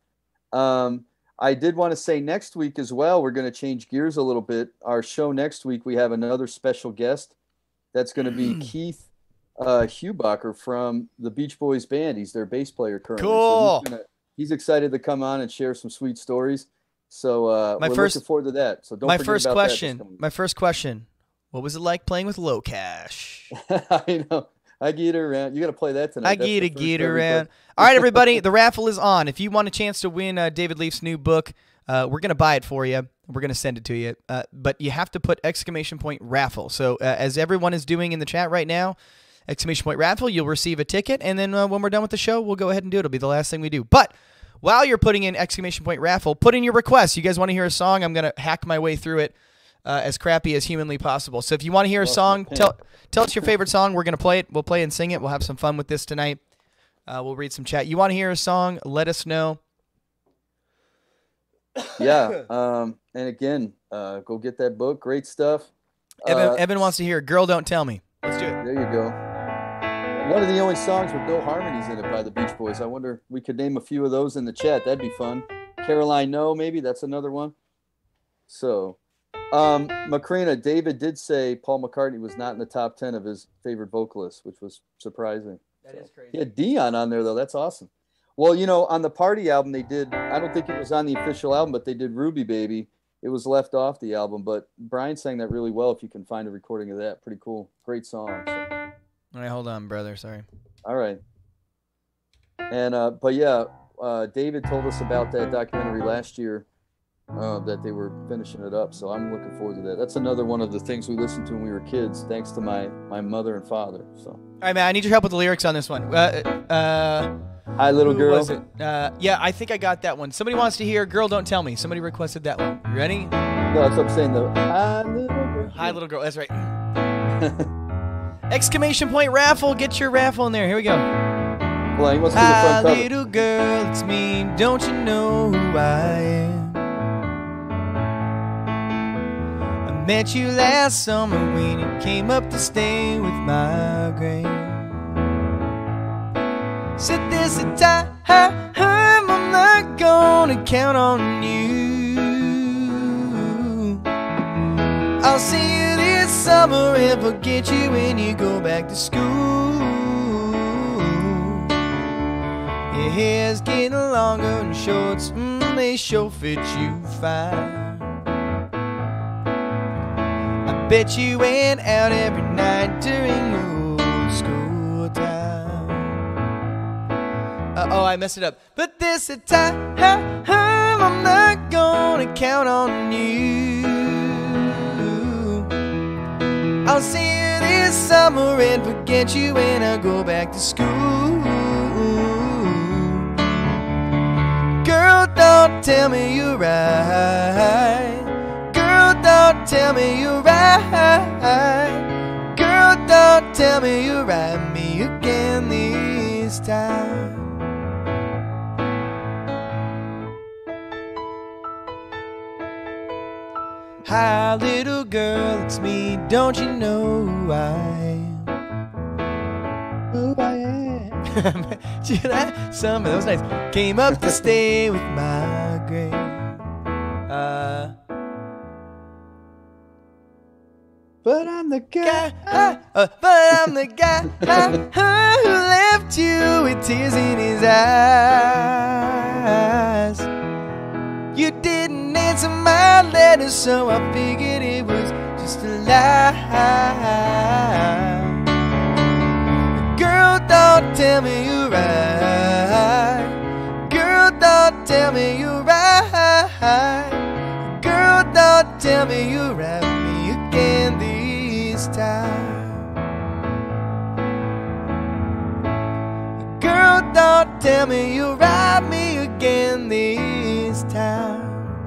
[SPEAKER 5] I did want to say next week as well, we're going to change gears a little bit. Our show next week, we have another special guest. That's going to be Keith Hubacher from the Beach Boys band. He's their bass player currently.
[SPEAKER 2] Cool.
[SPEAKER 5] So he's excited to come on and share some sweet stories. So we're looking forward to that. So don't forget about that.
[SPEAKER 2] My first question. What was it like playing with Low Cash?
[SPEAKER 5] I know. I get around. You got to play that tonight.
[SPEAKER 2] I get around. All right, everybody. The raffle is on. If you want a chance to win David Leaf's new book, we're going to buy it for you. We're going to send it to you. But you have to put exclamation point raffle. So as everyone is doing in the chat right now, exclamation point raffle, you'll receive a ticket. And then when we're done with the show, we'll go ahead and do it. It'll be the last thing we do. But while you're putting in exclamation point raffle, put in your requests. You guys want to hear a song? I'm going to hack my way through it. As crappy as humanly possible. So if you want to hear a song, tell us your favorite song. We're going to play it. We'll play and sing it. We'll have some fun with this tonight. We'll read some chat. You want to hear a song? Let us know.
[SPEAKER 5] Yeah. And again, go get that book. Great stuff.
[SPEAKER 2] Evan wants to hear Girl Don't Tell Me. Let's do it.
[SPEAKER 5] There you go. One of the only songs with no harmonies in it by the Beach Boys. I wonder if we could name a few of those in the chat. That'd be fun. Caroline No, maybe. That's another one. So... Macrina, David did say Paul McCartney was not in the top 10 of his favorite vocalists, which was surprising.
[SPEAKER 2] That is crazy.
[SPEAKER 5] He had Dion on there, though. That's awesome. Well, on the Party album, they did, I don't think it was on the official album, but they did Ruby Baby. It was left off the album, but Brian sang that really well. If you can find a recording of that, pretty cool. Great song. So.
[SPEAKER 2] All right, hold on, brother. Sorry.
[SPEAKER 5] All right. And, but yeah, David told us about that documentary last year. That they were finishing it up, so I'm looking forward to that. That's another one of the things we listened to when we were kids, thanks to my mother and father. So,
[SPEAKER 2] all right, man, I need your help with the lyrics on this one.
[SPEAKER 5] Hi, little girl.
[SPEAKER 2] Was it? Yeah, I think I got that one. Somebody wants to hear "Girl Don't Tell Me." Somebody requested that one. You ready?
[SPEAKER 5] No, that's what I'm saying. The hi, little girl.
[SPEAKER 2] Hi, little girl. That's right. Exclamation point raffle. Get your raffle in there. Here we go.
[SPEAKER 5] Well, he must be the
[SPEAKER 2] Hi,
[SPEAKER 5] front cover.
[SPEAKER 2] little girl, it's me. Don't you know who I am? I met you last summer when you came up to stay with my grand. Said this a time I'm not gonna count on you. I'll see you this summer and forget you when you go back to school. Your hair's getting longer and shorts, they sure fit you fine. I bet you went out every night during your school time. Oh, I messed it up. But this a time I'm not gonna count on you. I'll see you this summer and forget you when I go back to school. Girl, don't tell me you're right. Girl, don't tell me you're right. don't tell me you write me again this time. Hi, little girl, it's me. Don't you know who I am? Who I am. Some of those nights came up to stay with my grave.
[SPEAKER 5] But I'm the guy.
[SPEAKER 2] But I'm the guy who left you with tears in his eyes. You didn't answer my letter, so I figured it was just a lie. Girl, don't tell me you're right. Girl, don't tell me you're right. Girl, don't tell me you're right me again this time. Girl, don't tell me you'll ride me again this time.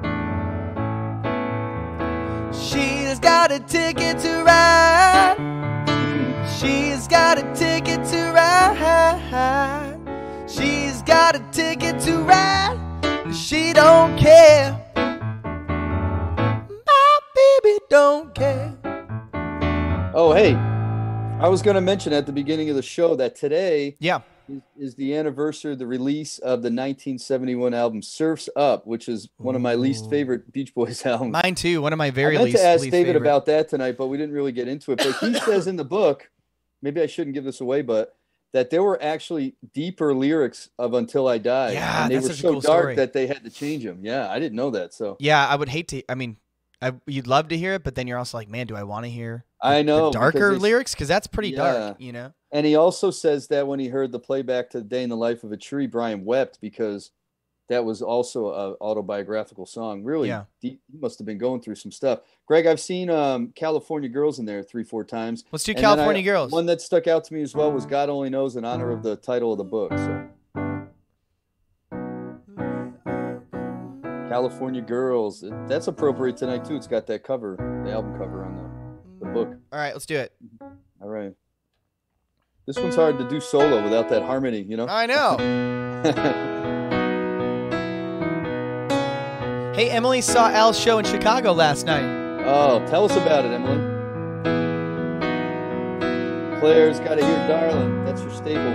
[SPEAKER 2] She's got a ticket to ride. She's got a ticket to ride. She's got a ticket to ride. She don't care. My baby don't care.
[SPEAKER 5] Oh, hey, I was going to mention at the beginning of the show that today is the anniversary of the release of the 1971 album Surf's Up, which is one of my least favorite Beach Boys albums.
[SPEAKER 2] Mine too, one of my very
[SPEAKER 5] I meant
[SPEAKER 2] least
[SPEAKER 5] to ask
[SPEAKER 2] least
[SPEAKER 5] David
[SPEAKER 2] favorite.
[SPEAKER 5] about that tonight, but we didn't really get into it. But he says in the book, maybe I shouldn't give this away, but that there were actually deeper lyrics of Until I Die.
[SPEAKER 2] Yeah,
[SPEAKER 5] and they
[SPEAKER 2] that's
[SPEAKER 5] were
[SPEAKER 2] such a
[SPEAKER 5] so
[SPEAKER 2] cool
[SPEAKER 5] dark
[SPEAKER 2] story.
[SPEAKER 5] that they had to change them. Yeah, I didn't know that. So
[SPEAKER 2] Yeah, I would hate to. I mean, you'd love to hear it, but then you're also like, man, do I want to hear
[SPEAKER 5] I know
[SPEAKER 2] the darker
[SPEAKER 5] because
[SPEAKER 2] lyrics? Because that's pretty
[SPEAKER 5] Yeah.
[SPEAKER 2] dark, you know?
[SPEAKER 5] And he also says that when he heard the playback to The Day in the Life of a Tree, Brian wept because that was also an autobiographical song. Really deep. He must have been going through some stuff. Greg, I've seen California Girls in there 3-4 times.
[SPEAKER 2] Let's do
[SPEAKER 5] And
[SPEAKER 2] California
[SPEAKER 5] then
[SPEAKER 2] Girls.
[SPEAKER 5] One that stuck out to me as well was God Only Knows, in honor of the title of the book. So. California Girls. That's appropriate tonight, too. It's got that cover, the album cover on the book.
[SPEAKER 2] All right, let's do it.
[SPEAKER 5] All right. This one's hard to do solo without that harmony, you know?
[SPEAKER 2] I know. Hey, Emily saw Al's show in Chicago last night.
[SPEAKER 5] Oh, tell us about it, Emily. Claire's Gotta Hear Darling. That's your staple.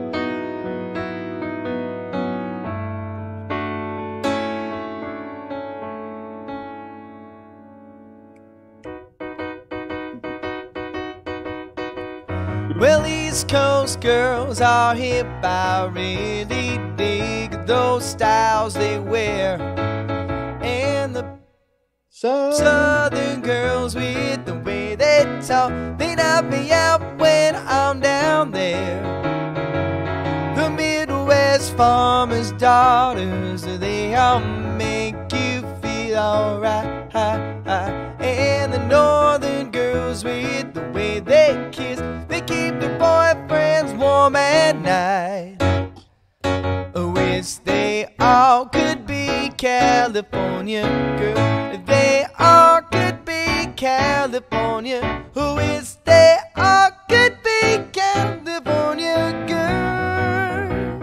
[SPEAKER 2] Well, East Coast girls are hip. I really dig those styles they wear. And the Southern girls with the way they talk, they knock me out when I'm down there. The Midwest farmers' daughters, they all make you feel alright. And the Northern girls with the way they kiss, they keep their boyfriends warm at night. Wish they all could be California girls. They all could be California. Wish they all could be California girls.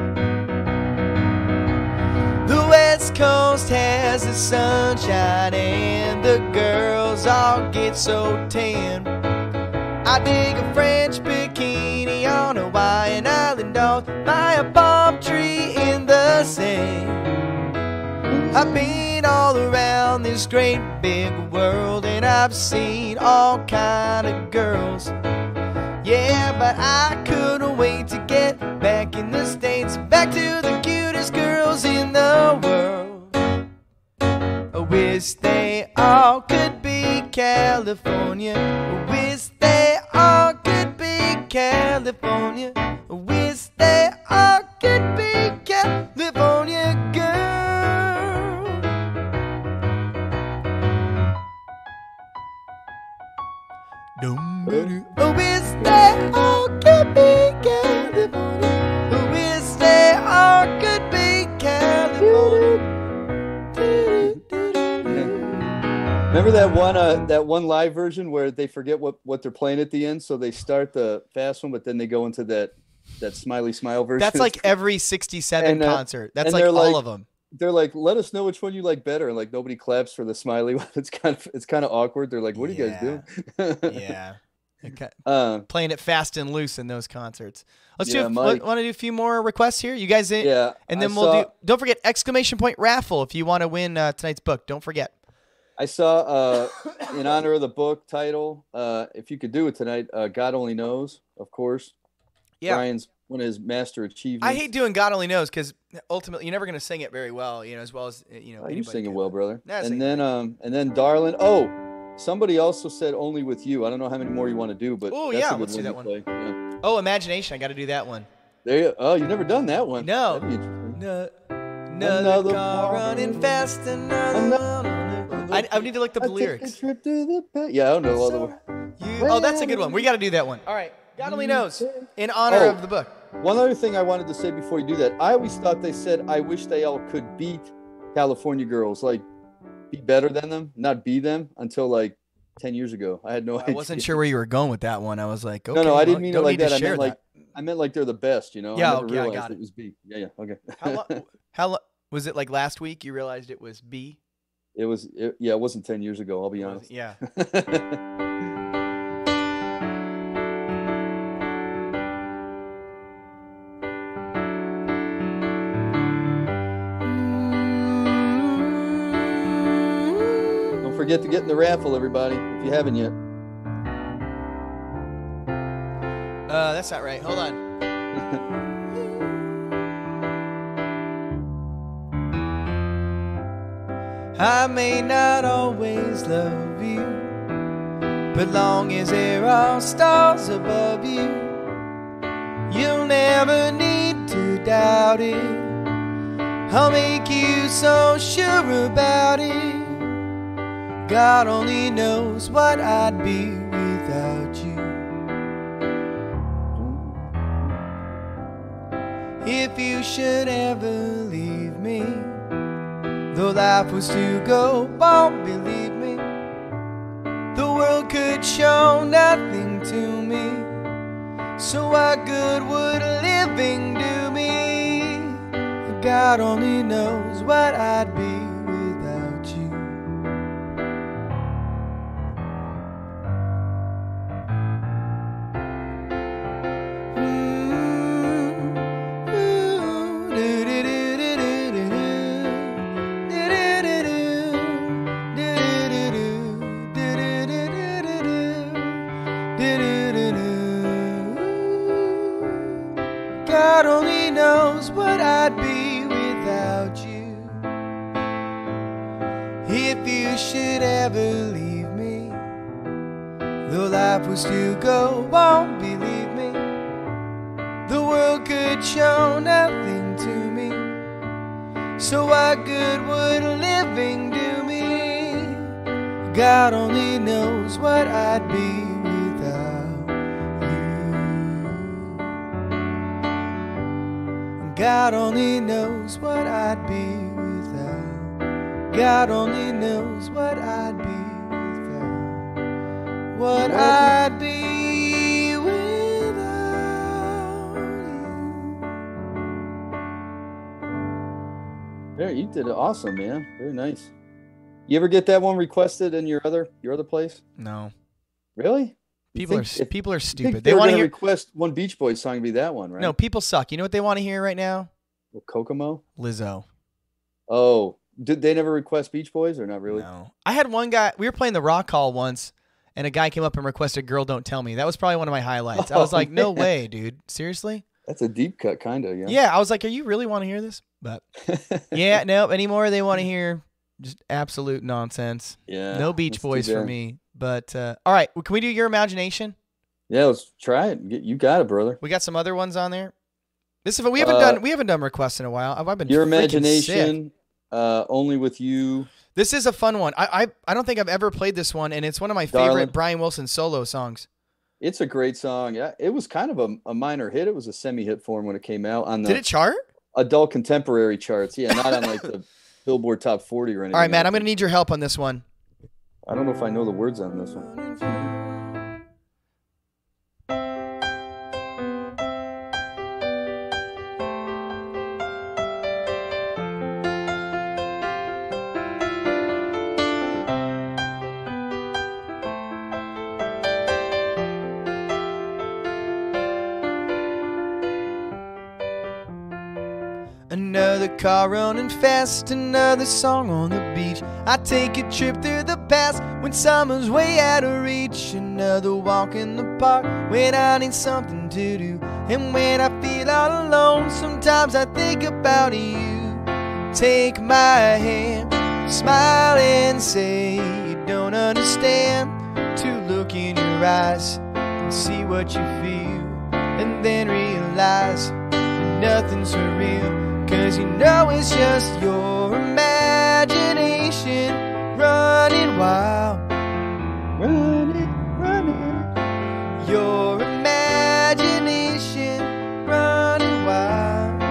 [SPEAKER 2] The West Coast has the sunshine and the girls all get so tan. I dig a French bikini on a Hawaiian island off by a palm tree in the sand. I've been all around this great big world and I've seen all kind of girls. Yeah, but I couldn't wait to get back in the States, back to the cutest girls in the world. I wish they all could be California. I wish they all could be California. I wish they all could be California girl. I wish they all could be California. I wish they all could be California.
[SPEAKER 5] Remember that one live version where they forget what they're playing at the end, so they start the fast one, but then they go into that smiley smile version.
[SPEAKER 2] That's like every 67 concert. That's
[SPEAKER 5] like
[SPEAKER 2] all of them.
[SPEAKER 5] They're like, let us know which one you like better, and like nobody claps for the smiley one. It's kind of awkward. They're like, what are you guys doing?
[SPEAKER 2] Yeah. Okay. Playing it fast and loose in those concerts. Let's want to do a few more requests here. You guys in?
[SPEAKER 5] Yeah.
[SPEAKER 2] And then don't forget exclamation point raffle if you want to win tonight's book. Don't forget.
[SPEAKER 5] I saw in honor of the book title, if you could do it tonight, God Only Knows, of course.
[SPEAKER 2] Yeah.
[SPEAKER 5] Brian's one of his master achievements.
[SPEAKER 2] I hate doing God Only Knows because ultimately you're never going to sing it very well, as well as
[SPEAKER 5] you sing it well, brother.
[SPEAKER 2] Nah,
[SPEAKER 5] and then Darling. Oh, somebody also said Only With You. I don't know how many more you want to do, but
[SPEAKER 2] let's do that one.
[SPEAKER 5] Yeah.
[SPEAKER 2] Oh, Imagination. I got to do that one.
[SPEAKER 5] You've never done that one.
[SPEAKER 2] No. Another car running fast. I need to look up the lyrics.
[SPEAKER 5] I don't know all the words.
[SPEAKER 2] That's a good one. We got to do that one. All right. God Only Knows in honor of the book.
[SPEAKER 5] One other thing I wanted to say before you do that. I always thought they said, I wish they all could beat California Girls. Like, be better than them, not be them, until like 10 years ago. I had no idea.
[SPEAKER 2] I wasn't sure where you were going with that one. I was like, okay.
[SPEAKER 5] No, I didn't mean it like that. I meant like they're the best,
[SPEAKER 2] Yeah,
[SPEAKER 5] I never
[SPEAKER 2] okay,
[SPEAKER 5] realized
[SPEAKER 2] I got
[SPEAKER 5] it was B. Yeah, okay.
[SPEAKER 2] How was it like last week you realized it was B?
[SPEAKER 5] It wasn't 10 years ago, I'll be honest.
[SPEAKER 2] Yeah.
[SPEAKER 5] Don't forget to get in the raffle, everybody, if you haven't yet.
[SPEAKER 2] That's not right. Hold on. I may not always love you, but long as there are stars above you, you'll never need to doubt it. I'll make you so sure about it. God only knows what I'd be without you. If you should ever leave me, though life was to go on, believe me, the world could show nothing to me. So what good would living do me? God only knows what I'd be without you. God only knows what I'd be without you. If you should ever leave me, though life was to go on, believe me, the world could show nothing to me. So what good would living do me? God only knows what I'd be without you. God only knows what I'd be without. God only knows what I'd be without. What I'd be without you.
[SPEAKER 5] There, you did it awesome, man. Very nice. You ever get that one requested in your other place?
[SPEAKER 2] No.
[SPEAKER 5] Really?
[SPEAKER 2] People are stupid.
[SPEAKER 5] They want to request one Beach Boys song to be that one, right?
[SPEAKER 2] No, people suck. You know what they want to hear right now?
[SPEAKER 5] Well, Kokomo?
[SPEAKER 2] Lizzo.
[SPEAKER 5] Oh, did they never request Beach Boys or not really?
[SPEAKER 2] No. I had one guy, we were playing the Rock Hall once, and a guy came up and requested Girl Don't Tell Me. That was probably one of my highlights. I was like, man. No way, dude. Seriously?
[SPEAKER 5] That's a deep cut, kind of, yeah.
[SPEAKER 2] Yeah, I was like, are you really want to hear this? But yeah, no, anymore they want to hear just absolute nonsense.
[SPEAKER 5] Yeah.
[SPEAKER 2] No Beach Boys for me. But all right, well, can we do Your Imagination?
[SPEAKER 5] Yeah, let's try it. You got it, brother.
[SPEAKER 2] We got some other ones on there. This is we haven't done requests in a while. I've been
[SPEAKER 5] Your Imagination, Only With You.
[SPEAKER 2] This is a fun one. I don't think I've ever played this one, and it's one of my favorite Brian Wilson solo songs.
[SPEAKER 5] It's a great song. Yeah, it was kind of a minor hit. It was a semi-hit for him when it came out on the
[SPEAKER 2] Did it chart?
[SPEAKER 5] Adult contemporary charts. Yeah, not on like the Billboard Top 40 or anything.
[SPEAKER 2] All right, Matt, I'm going to need your help on this one.
[SPEAKER 5] I don't know if I know the words on this one.
[SPEAKER 2] Another car running fast, another song on the beach. I take a trip through the past when summer's way out of reach. Another walk in the park when I need something to do. And when I feel all alone, sometimes I think about you. Take my hand, smile and say you don't understand. To look in your eyes and see what you feel, and then realize that nothing's for real. 'Cause you know it's just your imagination running wild. Running. Your imagination running wild.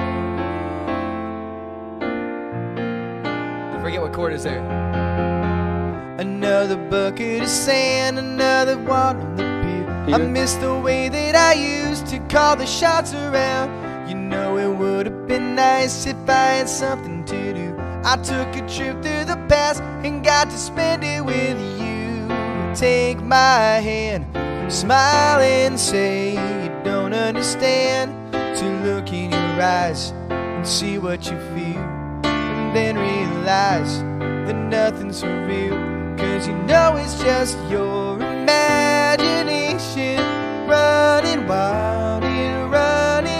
[SPEAKER 2] I forget what chord is there. Another bucket of sand, another one on the pier. I miss the way that I used to call the shots around. You know it would have been nice if I had something to do. I took a trip through the past and got to spend it with you. Take my hand, smile and say you don't understand. To look in your eyes and see what you feel, and then realize that nothing's for real. 'Cause you know it's just your imagination running wild, running.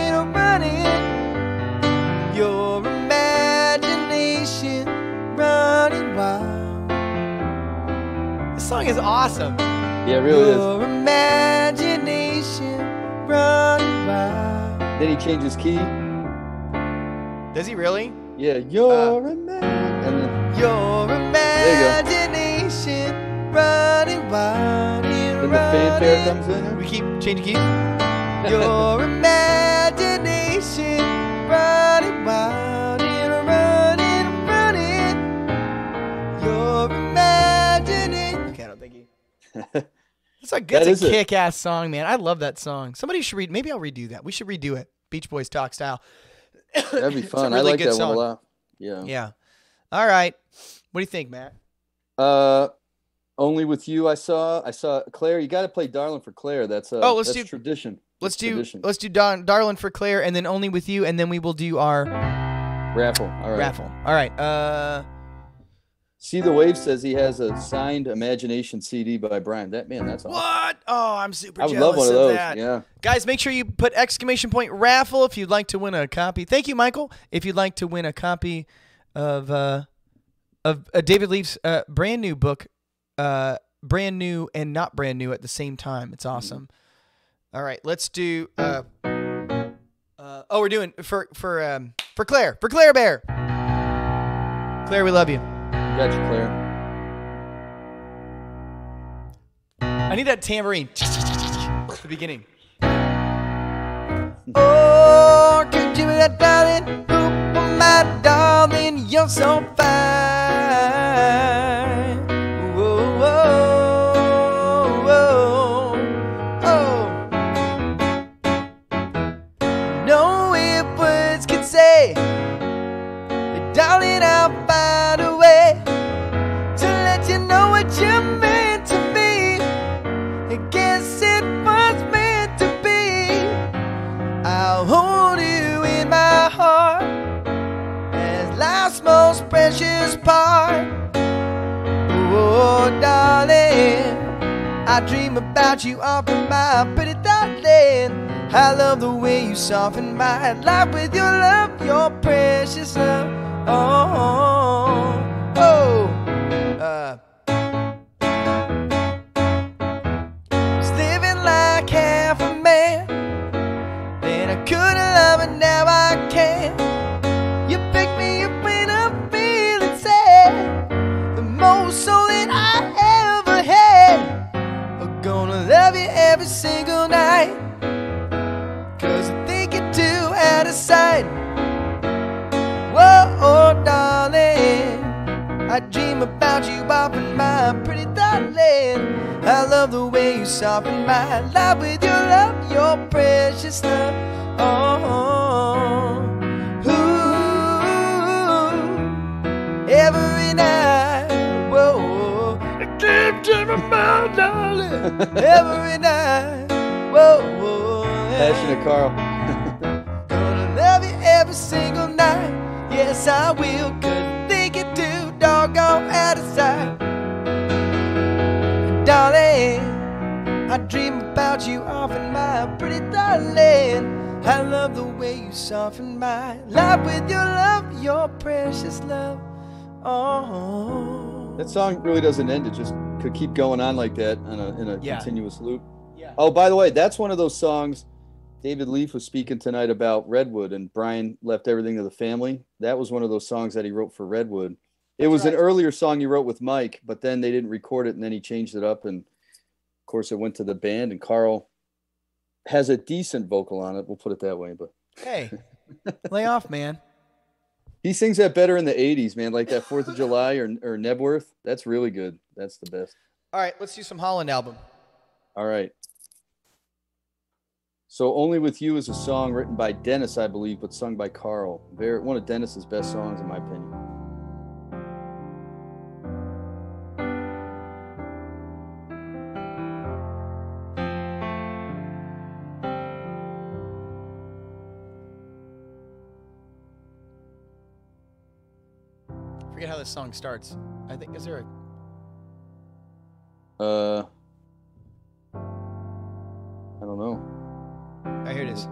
[SPEAKER 2] Your imagination running wild. This song is awesome.
[SPEAKER 5] Yeah, it really
[SPEAKER 2] Your imagination running wild.
[SPEAKER 5] Then he changes key.
[SPEAKER 2] Does he really?
[SPEAKER 5] Yeah, your imagination.
[SPEAKER 2] Your imagination running wild.
[SPEAKER 5] Then the fanfare comes in.
[SPEAKER 2] We keep changing keys. Your imagination running wild and running. Your imagination. Okay, I don't think he. That's a kick-ass song, man. I love that song. Somebody should read. Maybe I'll redo that. We should redo it, Beach Boys talk style.
[SPEAKER 5] That'd be fun. I like that one a lot. Yeah.
[SPEAKER 2] Yeah. All right. What do you think, Matt?
[SPEAKER 5] Only with You. I saw Claire. You got to play "Darling" for Claire. That's do tradition.
[SPEAKER 2] Let's do Darling for Claire, and then Only with You, and then we will do our
[SPEAKER 5] raffle. All right.
[SPEAKER 2] Raffle. All right.
[SPEAKER 5] See the Wave says he has a signed Imagination CD by Brian. That's awesome.
[SPEAKER 2] What? Oh, I'm super jealous
[SPEAKER 5] I would love one of those.
[SPEAKER 2] That.
[SPEAKER 5] Yeah.
[SPEAKER 2] Guys, make sure you put exclamation point raffle if you'd like to win a copy. Thank you, Michael. If you'd like to win a copy of David Leaf's brand new book, brand new and not brand new at the same time. It's awesome. All right, let's do. We're doing for Claire, Bear. Claire, we love you.
[SPEAKER 5] Got you, Claire.
[SPEAKER 2] I need that tambourine at the beginning. Oh, could you be that darling? Oh, my darling, you're so fine. Whoa, whoa, whoa, oh. No if words can say, darling, I'll find a way to let you know what you're meant to be. I guess it was meant to be. I'll hold you in my heart as life's most precious part. Oh, darling, I dream about you often, my pretty darling. I love the way you soften my life with your love, your precious love. Was living like half a man, then I couldn't love and now I can. You pick me up when I'm feeling sad, the most soul that I ever had. I'm gonna love you every single night, 'cause I think you're too out of sight. Whoa, oh, darling, I dream about you often, my pretty darling. soften my life with your love, your precious love. Oh, ooh, every night, whoa, I keep dreaming about darling, every night, whoa,
[SPEAKER 5] Passionate Carl.
[SPEAKER 2] gonna love you every single night. Yes, I will, 'cause think it too doggone out of sight. Darling, I dream about you often, my pretty darling. I love the way you soften my life with your love, your precious love. Oh,
[SPEAKER 5] That song really doesn't end. It just could keep going on like that in a
[SPEAKER 2] Yeah.
[SPEAKER 5] continuous loop.
[SPEAKER 2] Yeah.
[SPEAKER 5] Oh, by the way, that's one of those songs. David Leaf was speaking tonight about Redwood, and Brian left everything to the family. That was one of those songs that he wrote for Redwood. It was an
[SPEAKER 2] right.
[SPEAKER 5] earlier song he wrote with Mike, but then they didn't record it, and then he changed it up, and of course it went to the band. And Carl has a decent vocal on it. We'll put it that way, but
[SPEAKER 2] hey, lay off, man.
[SPEAKER 5] he sings that better in the '80s, man. Like that 4th of July or Nebworth. That's really good. That's the best.
[SPEAKER 2] All right, let's do some Holland album.
[SPEAKER 5] All right. So Only With You is a song written by Dennis, I believe, but sung by Carl. One of Dennis's best songs, in my opinion.
[SPEAKER 2] I forget how this song starts. I think, is there a...
[SPEAKER 5] I don't know.
[SPEAKER 2] Oh, here it is.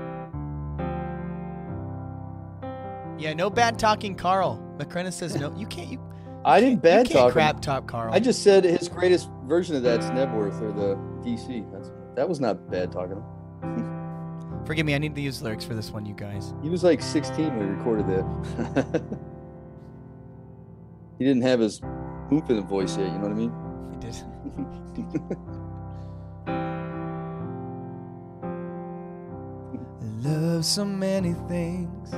[SPEAKER 2] Yeah, no bad talking, Carl. McCrenna says no. You can't.
[SPEAKER 5] I didn't bad
[SPEAKER 2] You can't
[SPEAKER 5] talk him.
[SPEAKER 2] crap talk, Carl.
[SPEAKER 5] I just said his greatest version of that's Nebworth or the DC. That was not bad talking.
[SPEAKER 2] Forgive me. I need to use lyrics for this one, you guys.
[SPEAKER 5] He was like 16 when he recorded that. He didn't have his hoop in the voice yet. You know what I mean?
[SPEAKER 2] I did. Love so many things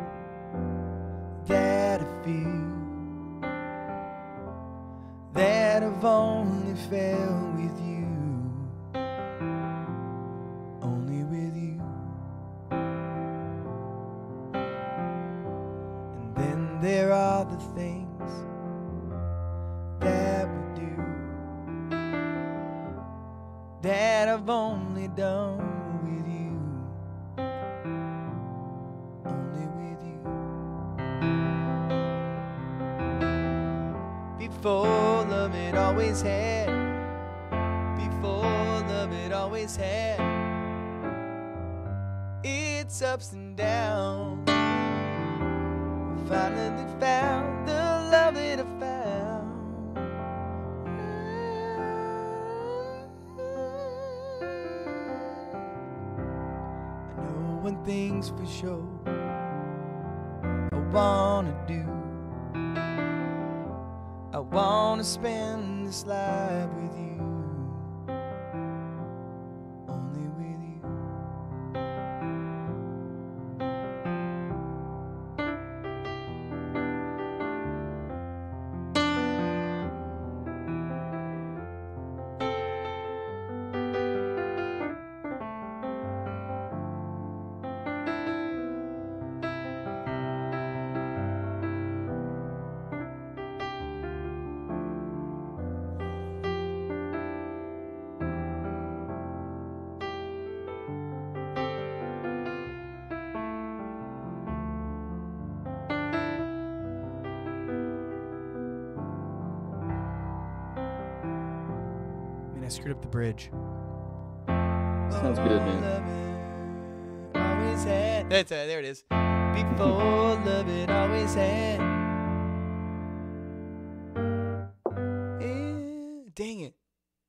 [SPEAKER 2] that I feel that I've only felt with you, only with you. And then there are the things that we do that I've only done with you, only with you. Before love it always had, before love it always had its ups and downs. Finally found the love that I found. I know one thing's for sure, I wanna do, I wanna spend this life with you, only with you. I screwed up the bridge.
[SPEAKER 5] Sounds good, man.
[SPEAKER 2] Always had. That's there it is. Before love it always had. Dang it.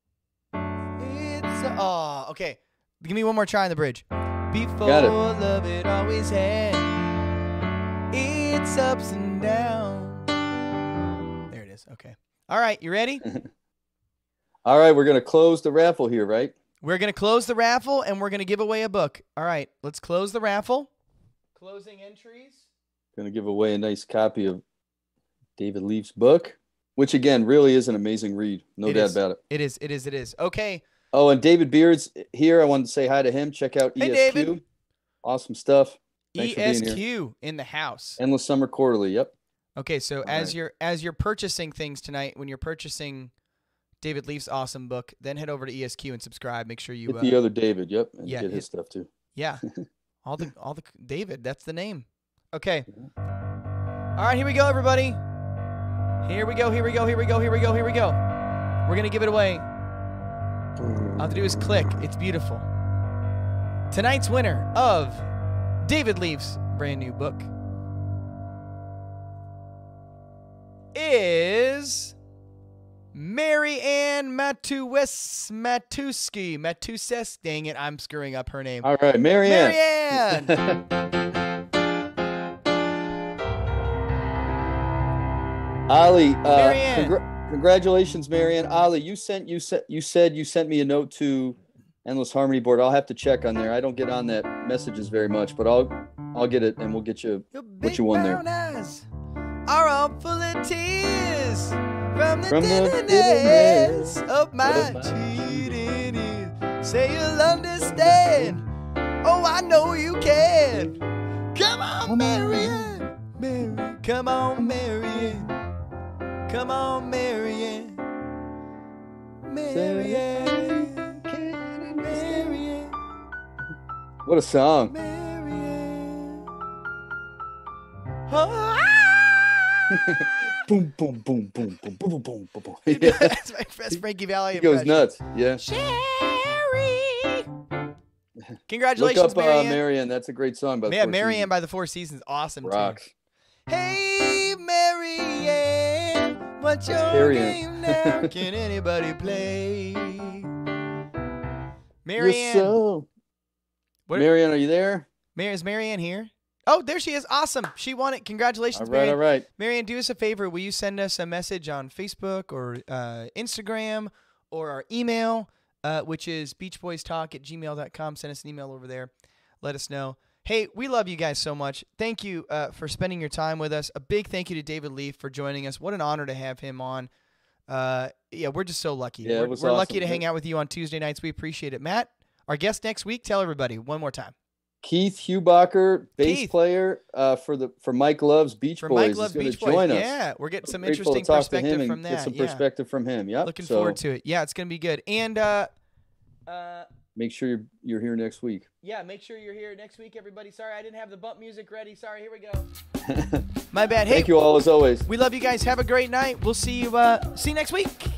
[SPEAKER 2] It's okay. Give me one more try on the bridge. Before
[SPEAKER 5] Got it.
[SPEAKER 2] love it always had its ups and downs. There it is. Okay. All right, you ready?
[SPEAKER 5] All right, we're going to close the raffle here, right?
[SPEAKER 2] We're going to close the raffle, and we're going to give away a book. All right, let's close the raffle. Closing entries.
[SPEAKER 5] Going to give away a nice copy of David Leaf's book, which, again, really is an amazing read. No doubt about it.
[SPEAKER 2] It is. Okay,
[SPEAKER 5] Oh, and David Beard's here. I wanted to say hi to him. Check out
[SPEAKER 2] Hey,
[SPEAKER 5] ESQ.
[SPEAKER 2] David.
[SPEAKER 5] Awesome stuff. Thanks for being here.
[SPEAKER 2] ESQ in the house.
[SPEAKER 5] Endless Summer Quarterly. Yep.
[SPEAKER 2] Okay, so
[SPEAKER 5] All
[SPEAKER 2] as
[SPEAKER 5] right.
[SPEAKER 2] you're purchasing things tonight, when you're purchasing David Leaf's awesome book, then head over to ESQ and subscribe. Make sure you
[SPEAKER 5] Get the other David. Yep. And
[SPEAKER 2] yeah,
[SPEAKER 5] get his stuff too.
[SPEAKER 2] yeah. all the David, that's the name. Okay. All right, here we go, everybody. Here we go. We're gonna give it away. All I have to do is click. It's beautiful. Tonight's winner of David Leaf's brand new book is Mary Ann Matuszewski. Dang it, I'm screwing up her name.
[SPEAKER 5] All right, Mary Ann.
[SPEAKER 2] Mary Ann.
[SPEAKER 5] Ali,
[SPEAKER 2] Mary Ann.
[SPEAKER 5] congratulations, Mary Ann. Ali, you said you sent me a note to Endless Harmony Board. I'll have to check on there. I don't get on that messages very much, but I'll get it and we'll get you what you won there.
[SPEAKER 2] Eyes are all full of tears from the
[SPEAKER 5] tenderness
[SPEAKER 2] tenderness of my cheating ears. Say you'll understand. Oh, I know you can. Come on, Marianne. Come on, Marianne. Come on, Marianne. Marianne. Marianne.
[SPEAKER 5] What a song.
[SPEAKER 2] Marianne. Oh,
[SPEAKER 5] Boom, boom, boom, boom, boom, boom, boom, boom, boom. Yeah.
[SPEAKER 2] That's my best Frankie Valli
[SPEAKER 5] He goes
[SPEAKER 2] impression.
[SPEAKER 5] nuts. Yeah.
[SPEAKER 2] Sherry.
[SPEAKER 5] Look
[SPEAKER 2] Congratulations,
[SPEAKER 5] up
[SPEAKER 2] Marianne.
[SPEAKER 5] Marianne. That's a great song by the
[SPEAKER 2] Yeah,
[SPEAKER 5] Four
[SPEAKER 2] Marianne
[SPEAKER 5] Seasons.
[SPEAKER 2] by the Four Seasons, awesome too.
[SPEAKER 5] Rocks.
[SPEAKER 2] Hey, Marianne, what's your
[SPEAKER 5] Marianne.
[SPEAKER 2] game now? Can anybody play?
[SPEAKER 5] You're
[SPEAKER 2] Marianne,
[SPEAKER 5] so...
[SPEAKER 2] What-
[SPEAKER 5] Marianne, are you there?
[SPEAKER 2] Is Marianne here? Oh, there she is. Awesome. She won it. Congratulations,
[SPEAKER 5] All right,
[SPEAKER 2] Marianne.
[SPEAKER 5] all right.
[SPEAKER 2] Marianne, do us a favor. Will you send us a message on Facebook or Instagram or our email, which is beachboystalk@gmail.com. Send us an email over there. Let us know. Hey, we love you guys so much. Thank you for spending your time with us. A big thank you to David Leaf for joining us. What an honor to have him on. Yeah, we're just so lucky.
[SPEAKER 5] Yeah,
[SPEAKER 2] we're
[SPEAKER 5] it was
[SPEAKER 2] lucky
[SPEAKER 5] awesome.
[SPEAKER 2] to hang out with you on Tuesday nights. We appreciate it. Matt, our guest next week, tell everybody one more time.
[SPEAKER 5] Keith Hubacher, bass
[SPEAKER 2] Keith.
[SPEAKER 5] player for Mike Love's Beach
[SPEAKER 2] For
[SPEAKER 5] Boys.
[SPEAKER 2] Mike Love
[SPEAKER 5] is gonna
[SPEAKER 2] Beach Boys.
[SPEAKER 5] join us.
[SPEAKER 2] Yeah, we're getting some
[SPEAKER 5] Grateful to
[SPEAKER 2] interesting
[SPEAKER 5] talk to him
[SPEAKER 2] perspective
[SPEAKER 5] and
[SPEAKER 2] from that.
[SPEAKER 5] Get some
[SPEAKER 2] Yeah.
[SPEAKER 5] perspective from him. Yep.
[SPEAKER 2] Looking
[SPEAKER 5] So
[SPEAKER 2] forward to it. Yeah, it's going to be good. And
[SPEAKER 5] make sure you're here next week.
[SPEAKER 2] yeah, make sure you're here next week, everybody. Sorry, I didn't have the bump music ready. Sorry, here we go. My bad. Hey,
[SPEAKER 5] Thank you all as always.
[SPEAKER 2] we love you guys. Have a great night. We'll see you next week.